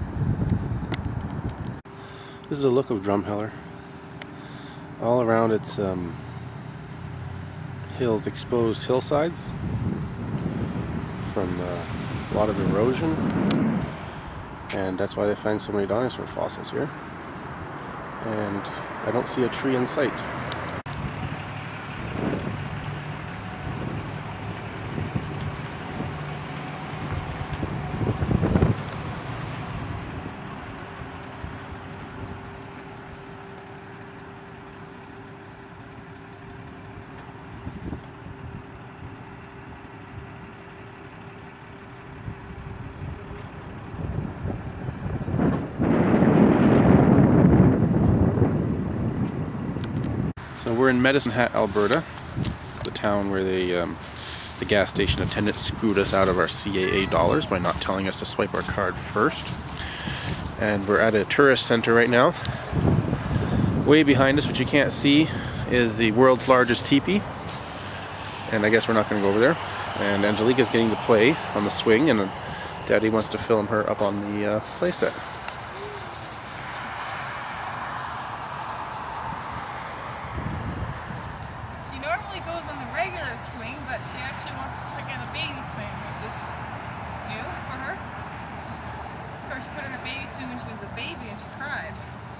This is a look of Drumheller. All around its hills, exposed hillsides from a lot of erosion, and that's why they find so many dinosaur fossils here. And I don't see a tree in sight. So we're in Medicine Hat, Alberta, the town where the gas station attendant screwed us out of our CAA dollars by not telling us to swipe our card first. And we're at a tourist center right now. Way behind us, which you can't see, is the world's largest teepee. And I guess we're not going to go over there. And Angelica's getting to play on the swing, and Daddy wants to film her up on the play set. Goes on the regular swing, but she actually wants to check out a baby swing, which is new for her. First put her in a baby swing when she was a baby and she cried.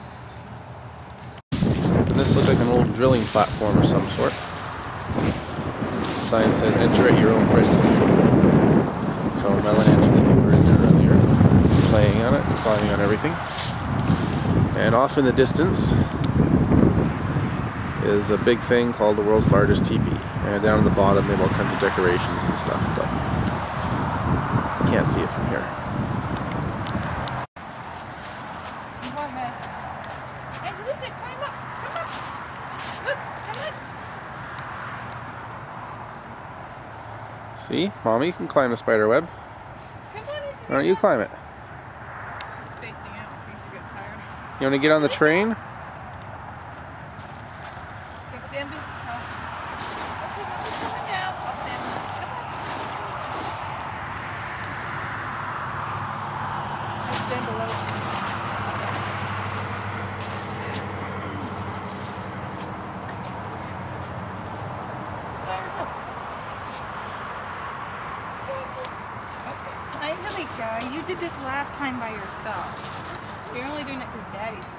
And this looks like an old drilling platform of some sort. The sign says enter at your own risk. So Mel and Angelica were in there earlier, playing on it, climbing on everything. And off in the distance is a big thing called the world's largest teepee, and down at the bottom they have all kinds of decorations and stuff, but you can't see it from here. Angelica, climb up! Come up! Look, come on! See? Mommy can climb the spider web. Come on, Angelica. Why don't you climb it? She's spacing out. I think she's getting tired. You want to get on the train? Stand be. Okay, Mommy's coming down. I'll stand. Come on. I stand below. By yourself. Okay. Angelica, you did this last time by yourself. You're only doing it because Daddy's here.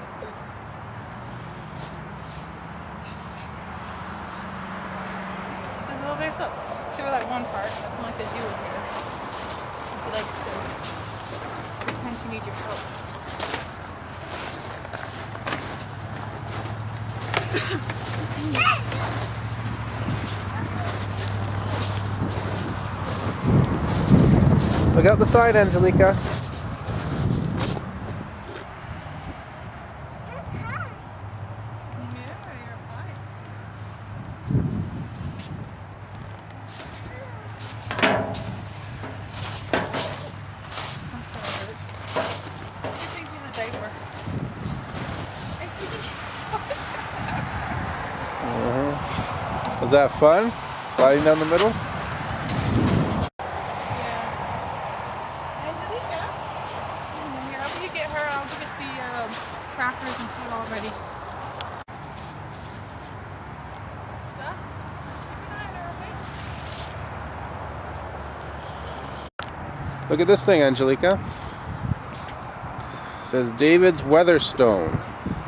Over there, so give her that one part. That's like they do over here. If you like to pretend you need your help. Look out the side, Angelica. Was that fun? Sliding down the middle? Yeah. Angelica. Here, after you get her, I'll get the crackers and food all ready. Josh, keep an eye on her, okay? Look at this thing, Angelica. It says David's Weatherstone.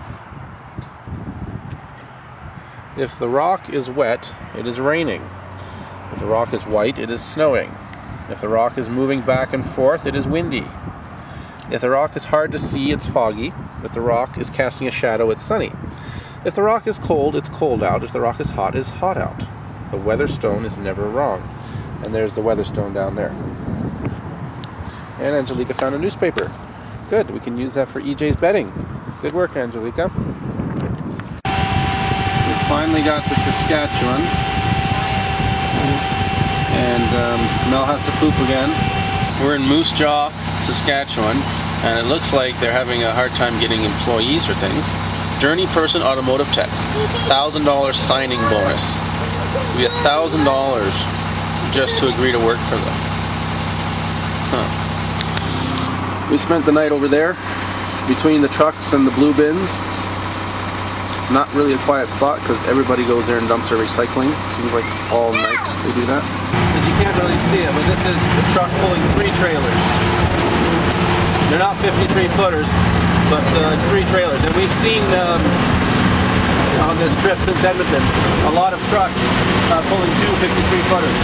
If the rock is wet, it is raining. If the rock is white, it is snowing. If the rock is moving back and forth, it is windy. If the rock is hard to see, it's foggy. If the rock is casting a shadow, it's sunny. If the rock is cold, it's cold out. If the rock is hot, it's hot out. The Weatherstone is never wrong. And there's the Weatherstone down there. And Angelica found a newspaper. Good, we can use that for EJ's bedding. Good work, Angelica. Finally got to Saskatchewan, and Mel has to poop again. We're in Moose Jaw, Saskatchewan, and it looks like they're having a hard time getting employees for things. Journey Person Automotive Techs, $1,000 signing bonus. It'll be $1,000 just to agree to work for them. Huh. We spent the night over there between the trucks and the blue bins. Not really a quiet spot because everybody goes there and dumps their recycling. Seems like all night they do that. You can't really see it, but this is the truck pulling 3 trailers. They're not 53 footers, but it's 3 trailers. And we've seen on this trip since Edmonton a lot of trucks pulling 2 53 footers.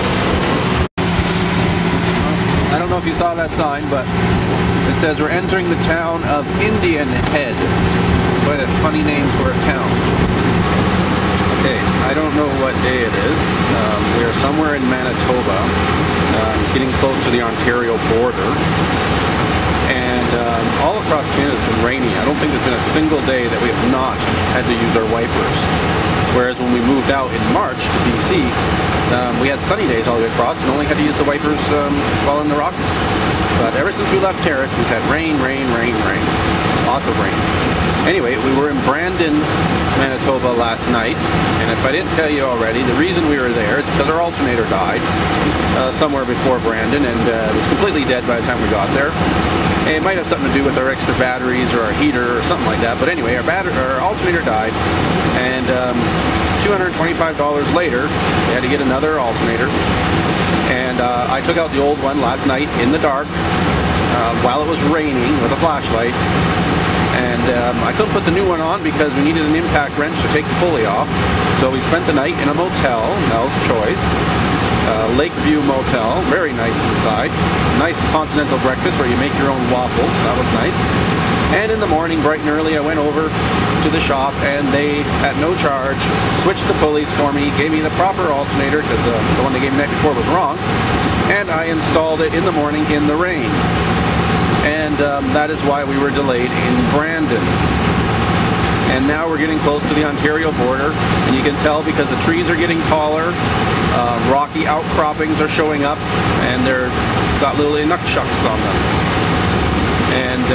I don't know if you saw that sign, but it says we're entering the town of Indian Head. Quite a funny name for a town. Okay, I don't know what day it is. We are somewhere in Manitoba, getting close to the Ontario border. And all across Canada it's been rainy. I don't think there's been a single day that we have not had to use our wipers. Whereas when we moved out in March to BC, we had sunny days all the way across and only had to use the wipers while in the Rockies. But ever since we left Terrace, we've had rain, rain, rain, rain. Lots of rain. Anyway, we were in Brandon, Manitoba last night, and if I didn't tell you already, the reason we were there is because our alternator died somewhere before Brandon, and it was completely dead by the time we got there. And it might have something to do with our extra batteries or our heater or something like that, but anyway, our alternator died, and $225 later, we had to get another alternator, and I took out the old one last night in the dark while it was raining with a flashlight. And I couldn't put the new one on because we needed an impact wrench to take the pulley off. So we spent the night in a motel, Mel's Choice, Lakeview Motel, very nice inside. Nice continental breakfast where you make your own waffles, that was nice. And in the morning, bright and early, I went over to the shop and they, at no charge, switched the pulleys for me, gave me the proper alternator because the one they gave me the night before was wrong. And I installed it in the morning in the rain. And that is why we were delayed in Brandon. And now we're getting close to the Ontario border, and you can tell because the trees are getting taller, rocky outcroppings are showing up, and they're got little inuksuks on them. And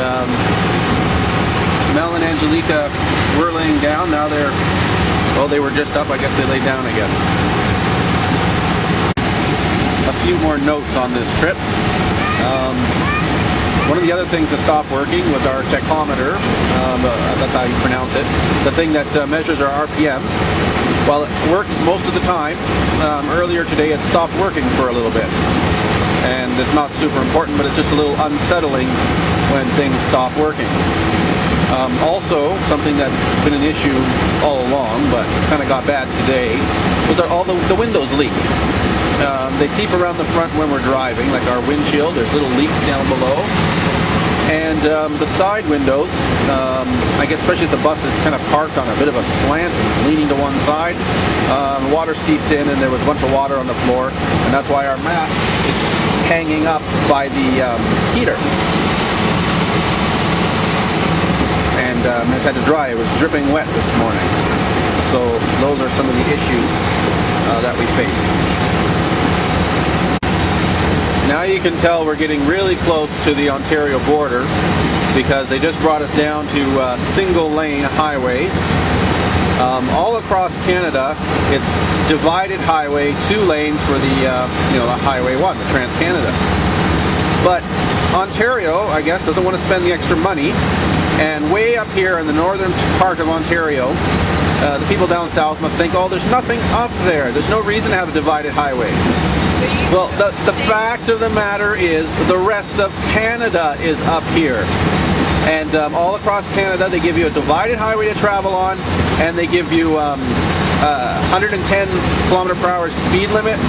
Mel and Angelica were laying down, now they're, well, they were just up, I guess they laid down again. A few more notes on this trip. One of the other things that stopped working was our tachometer, that's how you pronounce it, the thing that measures our RPMs. While it works most of the time, earlier today it stopped working for a little bit. And it's not super important, but it's just a little unsettling when things stop working. Also, something that's been an issue all along, but kind of got bad today, was that all the windows leak. They seep around the front when we're driving, like our windshield, there's little leaks down below. And the side windows, I guess especially if the bus is kind of parked on a bit of a slant and it's leaning to one side, water seeped in and there was a bunch of water on the floor, and that's why our mat is hanging up by the heater. And it's had to dry, it was dripping wet this morning. So those are some of the issues that we face. Now you can tell we're getting really close to the Ontario border because they just brought us down to single lane highway. All across Canada, it's divided highway, 2 lanes for the the Highway 1, the Trans-Canada. But Ontario, I guess, doesn't want to spend the extra money, and way up here in the northern part of Ontario, the people down south must think, oh, there's nothing up there. There's no reason to have a divided highway. Well, the fact of the matter is the rest of Canada is up here. And all across Canada, they give you a divided highway to travel on, and they give you 110 km/h speed limit.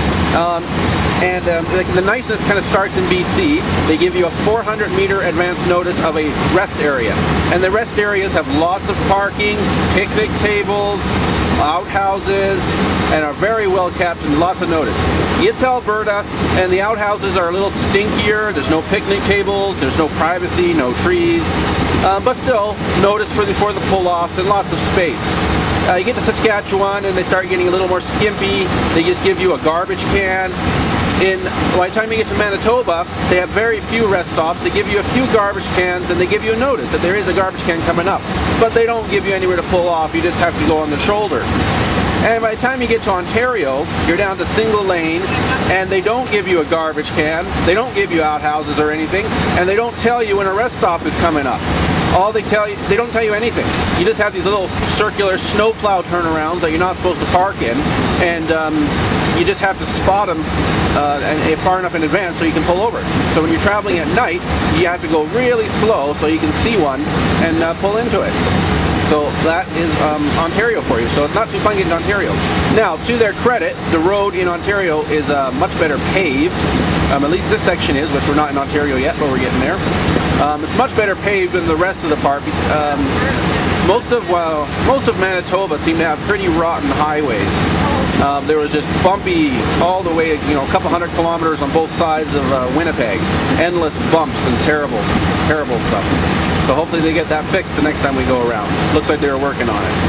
The niceness kind of starts in BC. They give you a 400-meter advance notice of a rest area. And the rest areas have lots of parking, picnic tables, outhouses, and are very well kept and lots of notice. You get to Alberta and the outhouses are a little stinkier, there's no picnic tables, there's no privacy, no trees, but still notice for the pull-offs and lots of space. You get to Saskatchewan and they start getting a little more skimpy. They just give you a garbage can. By the time you get to Manitoba, they have very few rest stops. They give you a few garbage cans and they give you a notice that there is a garbage can coming up. But they don't give you anywhere to pull off, you just have to go on the shoulder. And by the time you get to Ontario, you're down to single lane, and they don't give you a garbage can, they don't give you outhouses or anything, and they don't tell you when a rest stop is coming up. all they don't tell you anything. You just have these little circular snowplow turnarounds that you're not supposed to park in, and you just have to spot them far enough in advance so you can pull over. So when you're traveling at night, you have to go really slow so you can see one and pull into it. So that is Ontario for you. So it's not too fun getting to Ontario. Now, to their credit, the road in Ontario is much better paved. At least this section is, which we're not in Ontario yet, but we're getting there. It's much better paved than the rest of the park. Most of Manitoba seemed to have pretty rotten highways. There was just bumpy all the way, a couple hundred kilometers on both sides of Winnipeg. Endless bumps and terrible stuff. So hopefully they get that fixed the next time we go around. Looks like they were working on it.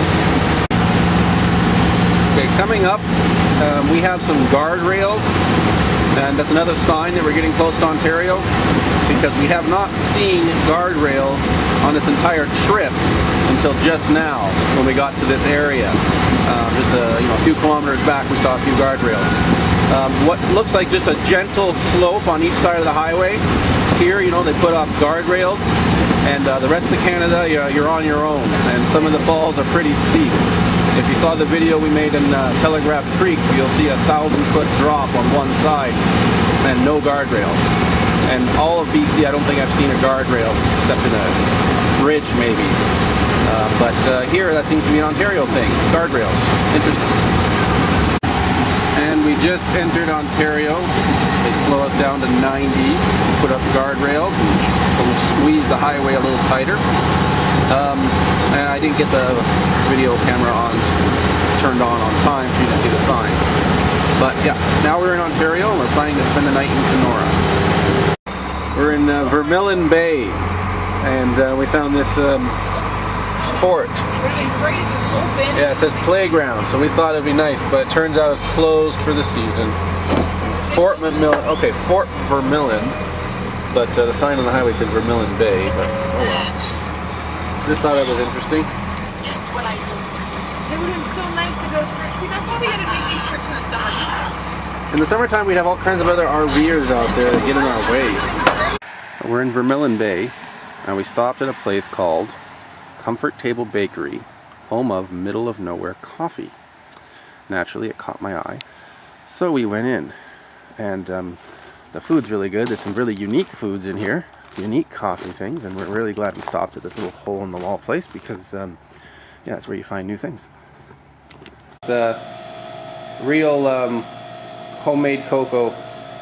Okay, coming up, we have some guardrails. And that's another sign that we're getting close to Ontario, because we have not seen guardrails on this entire trip until just now when we got to this area. Just a few kilometers back we saw a few guardrails. What looks like just a gentle slope on each side of the highway. Here, they put up guardrails, and the rest of Canada, you're on your own, and some of the falls are pretty steep. If you saw the video we made in Telegraph Creek, you'll see a 1,000-foot drop on one side and no guardrail. And all of BC, I don't think I've seen a guardrail except in a bridge maybe. But here, that seems to be an Ontario thing. Guardrails. Interesting. And we just entered Ontario. They slow us down to 90, put up guardrails, and we'll squeeze the highway a little tighter. And I didn't get the video camera turned on time for you to see the sign. But yeah, now we're in Ontario and we're planning to spend the night in Kenora. We're in Vermilion Bay, and we found this fort. Yeah, it says playground, so we thought it'd be nice, but it turns out it's closed for the season. Fort Vermilion, but the sign on the highway said Vermilion Bay, but oh well. Just thought it was interesting. Just what I need. It would have been so nice to go through. See, that's why we gotta make these trips in the summertime. In the summertime, we'd have all kinds of other RVers out there that get in our way. We're in Vermilion Bay, and we stopped at a place called Comfort Table Bakery, home of middle of nowhere coffee. Naturally, it caught my eye, so we went in, and the food's really good. There's some really unique foods in here. Unique coffee things, and we're really glad we stopped at this little hole in the wall place, because yeah, that's where you find new things. It's a real homemade cocoa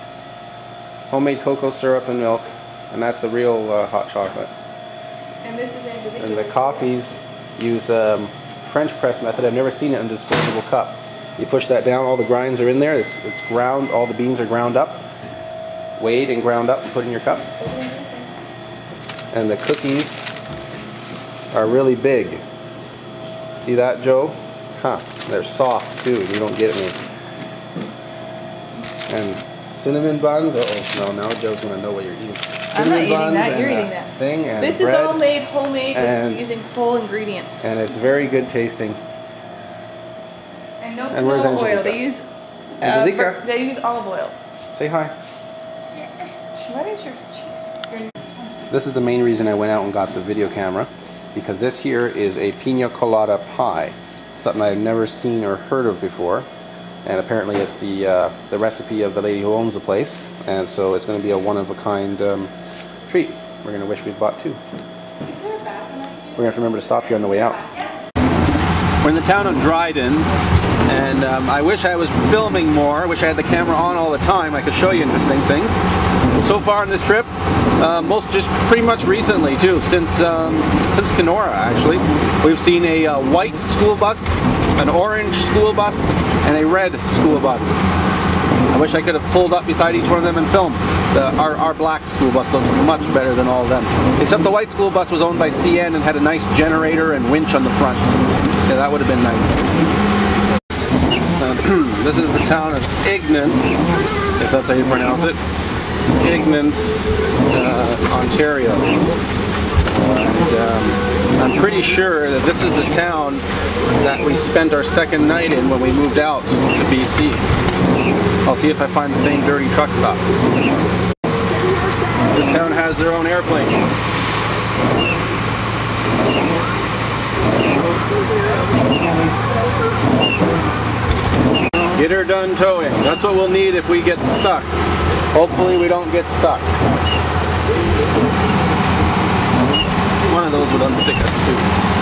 syrup and milk, and that's a real hot chocolate. And this is individual. And the coffees use French press method. I've never seen it in a disposable cup. You push that down, all the grinds are in there. It's ground, all the beans are ground up, weighed and ground up and put in your cup. And the cookies are really big. See that, Joe? Huh, they're soft too, you don't get me. And cinnamon buns, uh-oh, no, now Joe's gonna know what you're eating. I'm not eating that, you're eating that. Thing, and this bread, is all made homemade using whole ingredients. And it's very good tasting. And no And where's canola oil, Angelica? they use olive oil. Say hi. What is your cheese? This is the main reason I went out and got the video camera, because this here is a pina colada pie, something I've never seen or heard of before, and apparently it's the recipe of the lady who owns the place, and so it's going to be a one-of-a-kind treat. We're going to wish we'd bought two. Is there a bathroom? We're going to have to remember to stop here on the way out. We're in the town of Dryden, and I wish I was filming more. I wish I had the camera on all the time. I could show you interesting things. So far on this trip, just pretty much recently too, since Kenora actually, we've seen a white school bus, an orange school bus, and a red school bus. I wish I could have pulled up beside each one of them and filmed. Our black school bus looks much better than all of them. Except the white school bus was owned by CN and had a nice generator and winch on the front. Yeah, that would have been nice. This is the town of Ignance, if that's how you pronounce it. Ignance, Ontario. And I'm pretty sure that this is the town that we spent our second night in when we moved out to BC. I'll see if I find the same dirty truck stop. This town has their own airplane. Get her done towing. That's what we'll need if we get stuck. Hopefully we don't get stuck. One of those would unstick us too.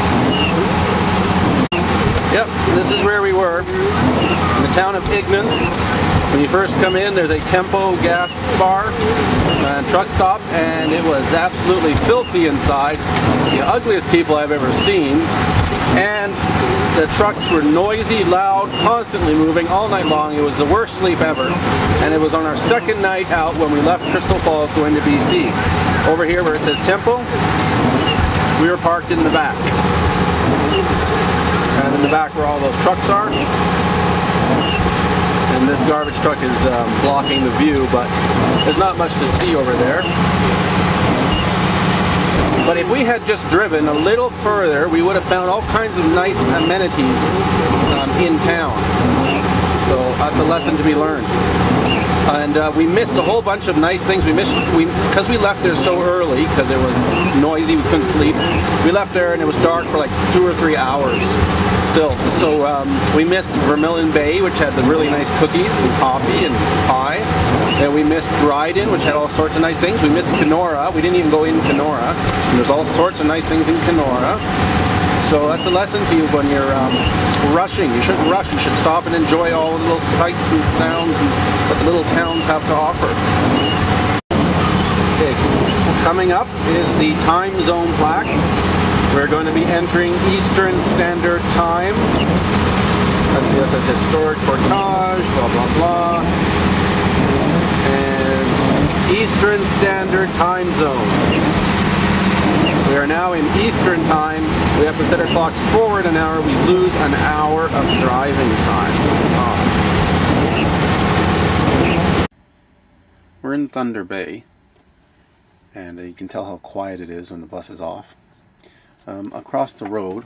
Yep, this is where we were. In the town of Ignace. When you first come in, there's a Tempo gas bar and truck stop, and it was absolutely filthy inside. The ugliest people I've ever seen. And the trucks were noisy, loud, constantly moving all night long. It was the worst sleep ever. And it was on our second night out when we left Crystal Falls going to BC. Over here where it says Tempo, we were parked in the back. And in the back where all those trucks are. And this garbage truck is blocking the view, but there's not much to see over there. But if we had just driven a little further, we would have found all kinds of nice amenities in town. So that's a lesson to be learned. And we missed a whole bunch of nice things. Because we left there so early, because it was noisy, we couldn't sleep. We left there and it was dark for like 2 or 3 hours still. So we missed Vermilion Bay, which had the really nice cookies and coffee and pie. And we missed Dryden, which had all sorts of nice things. We missed Kenora. We didn't even go in Kenora. And there's all sorts of nice things in Kenora. So that's a lesson to you when you're rushing. You shouldn't rush. You should stop and enjoy all the little sights and sounds and what the little towns have to offer. Okay, coming up is the time zone plaque. We're going to be entering Eastern Standard Time. That says historic portage, blah blah blah. And Eastern Standard Time Zone. We are now in Eastern Time. We have to set our clocks forward an hour. We lose an hour of driving time. Oh. We're in Thunder Bay, and you can tell how quiet it is when the bus is off. Across the road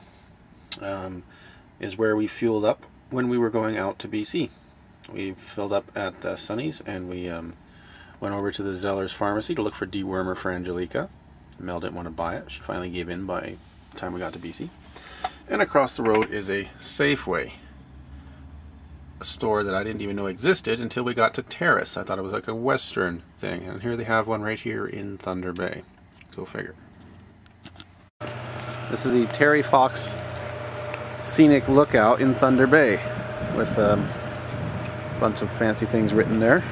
is where we fueled up when we were going out to BC. We filled up at Sunny's, and we went over to the Zeller's Pharmacy to look for dewormer for Angelica. Mel didn't want to buy it. She finally gave in by the time we got to BC. And across the road is a Safeway, a store that I didn't even know existed until we got to Terrace. I thought it was like a Western thing, and here they have one right here in Thunder Bay. Go figure. This is the Terry Fox Scenic Lookout in Thunder Bay with a bunch of fancy things written there.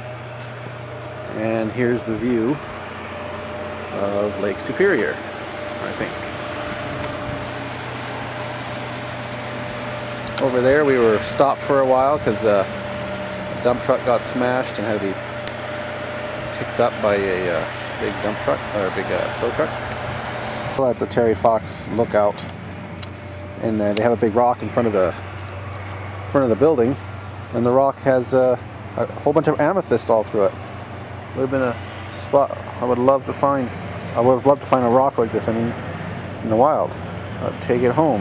And here's the view of Lake Superior, I think. Over there we were stopped for a while because a dump truck got smashed and had to be picked up by a big dump truck, or a big tow truck. At the Terry Fox Lookout, and they have a big rock in front of the building, and the rock has a whole bunch of amethyst all through it. Would have been a spot I would love to find. I would have loved to find a rock like this, I mean, in the wild. I'd take it home.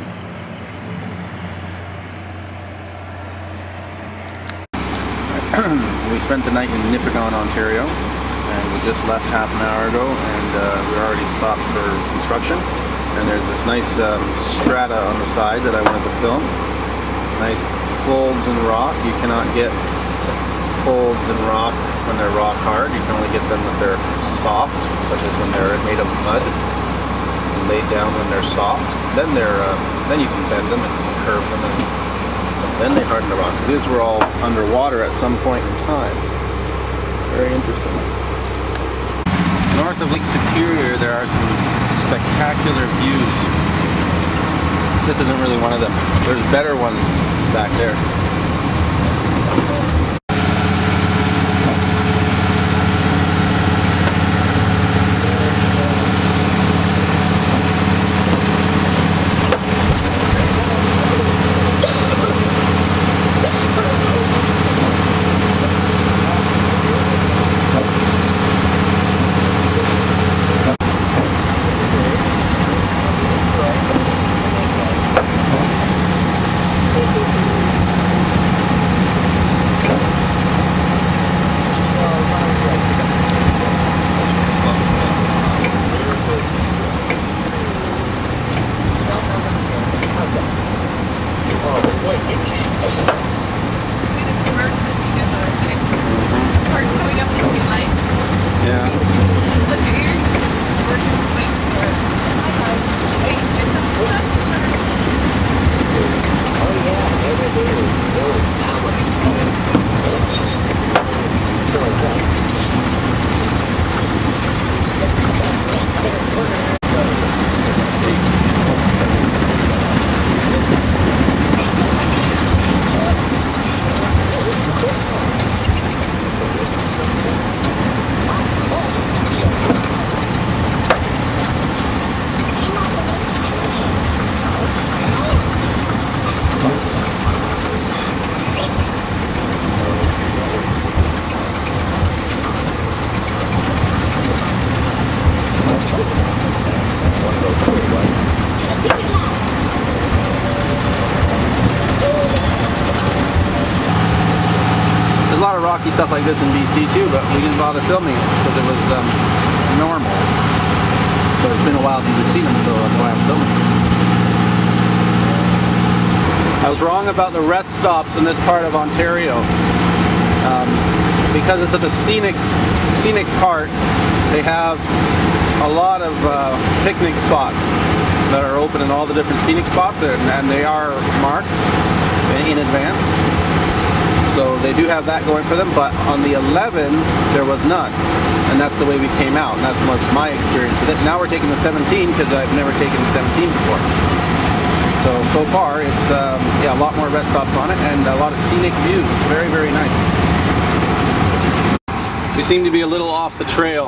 We spent the night in Nipigon, Ontario, and we just left half an hour ago, and we were already stopped for construction. And there's this nice strata on the side that I wanted to film. Nice folds in rock. You cannot get folds in rock when they're rock hard. You can only get them when they're soft, such as when they're made of mud and laid down when they're soft. Then then you can bend them and curve them, and then they harden the rocks. These were all underwater at some point in time. Very interesting. North of Lake Superior, there are some spectacular views. This isn't really one of them. There's better ones back there. rocky stuff like this in BC too, but we didn't bother filming it because it was normal. But it's been a while since we've seen them, so that's why I'm filming it. I was wrong about the rest stops in this part of Ontario. Because it's such a scenic part, they have a lot of picnic spots that are open in all the different scenic spots, and they are marked in advance. So they do have that going for them, but on the 11 there was none, and that's the way we came out, and that's my experience with it. Now we're taking the 17 because I've never taken the 17 before. So far it's yeah, a lot more rest stops on it and a lot of scenic views. Very, very nice. We seem to be a little off the trail.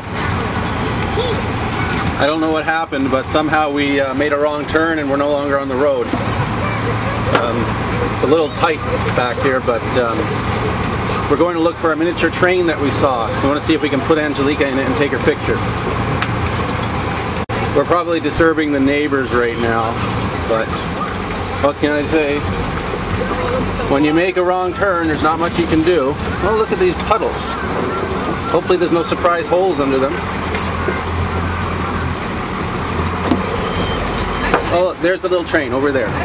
I don't know what happened, but somehow we made a wrong turn and we're no longer on the road. It's a little tight back here, but we're going to look for a miniature train that we saw. We want to see if we can put Angelica in it and take her picture. We're probably disturbing the neighbors right now, but what can I say? When you make a wrong turn, there's not much you can do. Well, look at these puddles. Hopefully there's no surprise holes under them. Oh, there's the little train over there.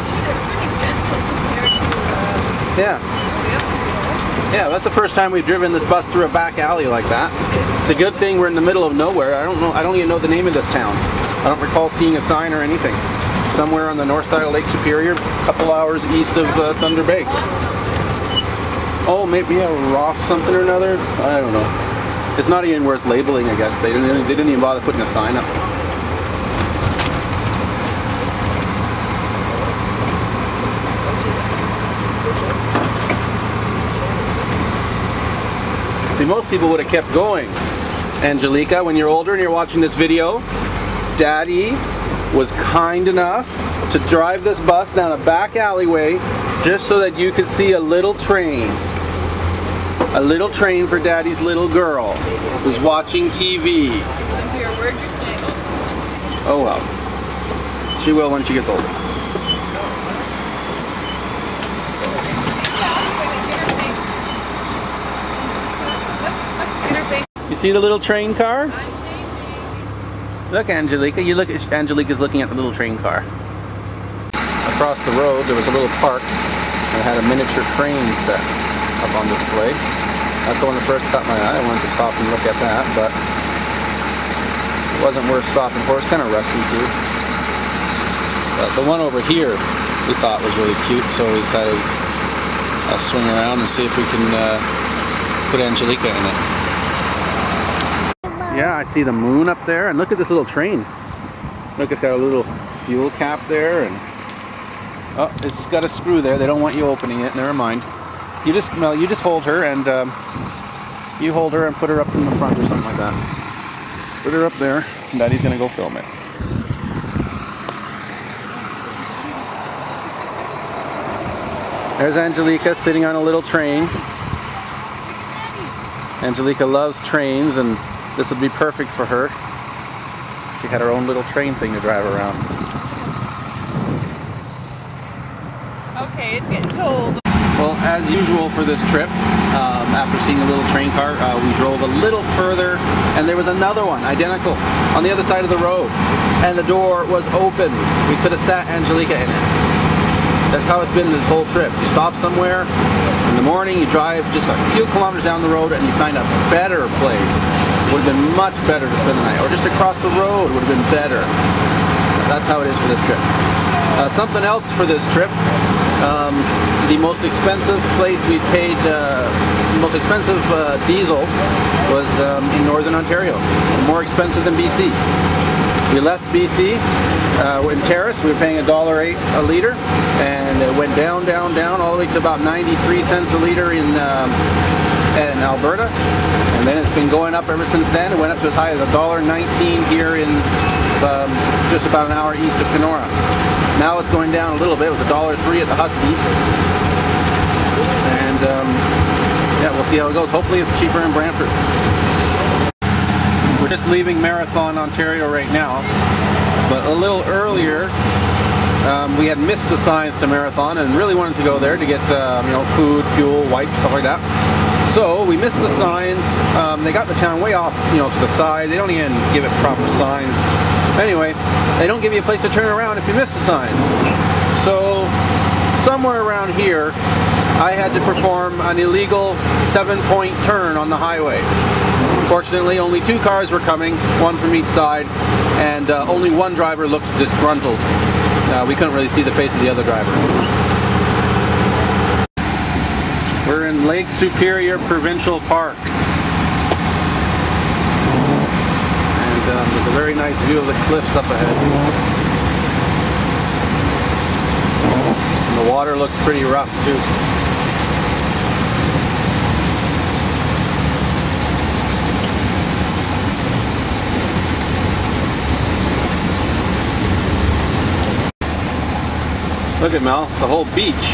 Yeah. Yeah, that's the first time we've driven this bus through a back alley like that. It's a good thing we're in the middle of nowhere. I don't even know the name of this town. I don't recall seeing a sign or anything. Somewhere on the north side of Lake Superior, a couple hours east of Thunder Bay. Oh, maybe a Ross something or another? I don't know. It's not even worth labeling, I guess. They didn't even bother putting a sign up. See, most people would have kept going. Angelica, when you're older and you're watching this video, Daddy was kind enough to drive this bus down a back alleyway just so that you could see a little train. A little train for Daddy's little girl who's watching TV. Oh well. She will when she gets older. You see the little train car? Look, Angelica. You look at Angelica's looking at the little train car. Across the road there was a little park that had a miniature train set up on display. That's the one that first caught my eye. I wanted to stop and look at that, but it wasn't worth stopping for. It's kind of rusty too. But the one over here we thought was really cute, so we decided I'll swing around and see if we can put Angelica in it. Yeah, I see the moon up there, and look at this little train. Look, it's got a little fuel cap there, and oh, it's got a screw there. They don't want you opening it. Never mind. You just hold her, and you hold her and put her up from the front or something like that. Put her up there, and Daddy's gonna go film it. There's Angelica sitting on a little train. Angelica loves trains, and this would be perfect for her. She had her own little train thing to drive around. Okay, it's getting cold. Well, as usual for this trip, after seeing the little train car, we drove a little further, and there was another one, identical, on the other side of the road, and the door was open. We could have sat Angelica in it. That's how it's been this whole trip. You stop somewhere in the morning, you drive just a few kilometers down the road, and you find a better place. It would have been much better to spend the night, or just across the road would have been better. That's how it is for this trip. Something else for this trip, the most expensive place we paid, the most expensive diesel was in Northern Ontario, more expensive than BC. We left BC in Terrace, we were paying $1.08 a liter, and it went down, down, down, all the way to about 93 cents a liter in Alberta, and then it's been going up ever since then. It went up to as high as $1.19 here in just about an hour east of Kenora. Now it's going down a little bit. It was $1.03 at the Husky, and yeah, we'll see how it goes. Hopefully it's cheaper in Brantford. We're just leaving Marathon, Ontario right now, but a little earlier we had missed the signs to Marathon and really wanted to go there to get you know, food, fuel, wipes, stuff like that. So we missed the signs. They got the town way off, you know, to the side. They don't even give it proper signs. Anyway, they don't give you a place to turn around if you miss the signs. So somewhere around here, I had to perform an illegal 7-point turn on the highway. Fortunately, only 2 cars were coming, one from each side, and only one driver looked disgruntled. We couldn't really see the face of the other driver. We're in Lake Superior Provincial Park. And there's a very nice view of the cliffs up ahead. And the water looks pretty rough too. Look at Mel, the whole beach.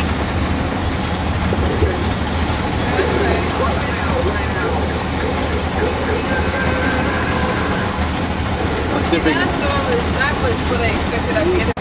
Let's see if we can... That was what I expected of it.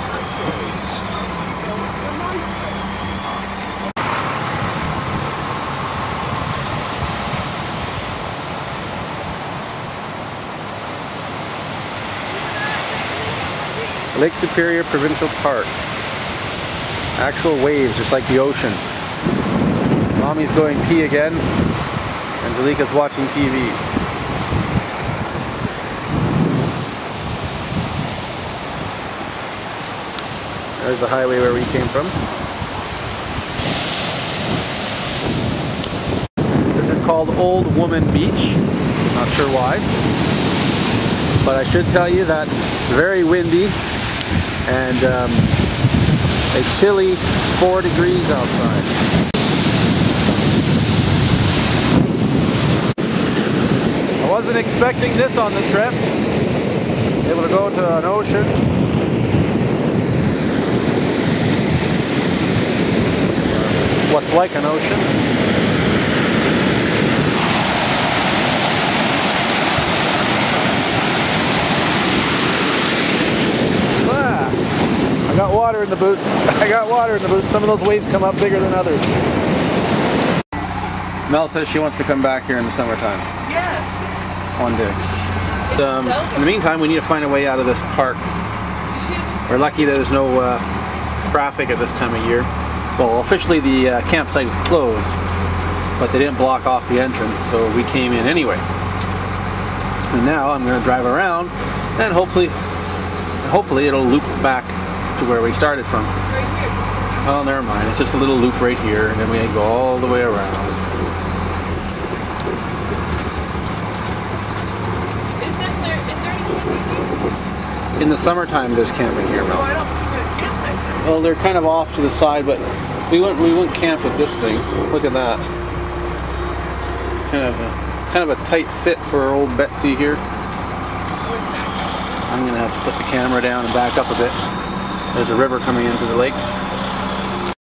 Lake Superior Provincial Park. Actual waves, just like the ocean. Mommy's going pee again. Angelica's watching TV. There's the highway where we came from. This is called Old Woman Beach. Not sure why. But I should tell you that it's very windy and a chilly 4 degrees outside. I wasn't expecting this on the trip. Able to go to an ocean. What's like an ocean. I got water in the boots. I got water in the boots. Some of those waves come up bigger than others. Mel says she wants to come back here in the summertime. Yes. One day. In the meantime, we need to find a way out of this park. We're lucky that there's no traffic at this time of year. Well, officially the campsite is closed, but they didn't block off the entrance, so we came in anyway. And now I'm going to drive around, and hopefully it'll loop back to where we started from. Right here. Oh, never mind. It's just a little loop right here, and then we go all the way around. Is there any camping here? In the summertime, there's camping here, Oh, Mel. I don't see where the campsite. Well, they're kind of off to the side, but we wouldn't camp with this thing. Look at that. Kind of a tight fit for old Betsy here. I'm gonna have to put the camera down and back up a bit. There's a river coming into the lake.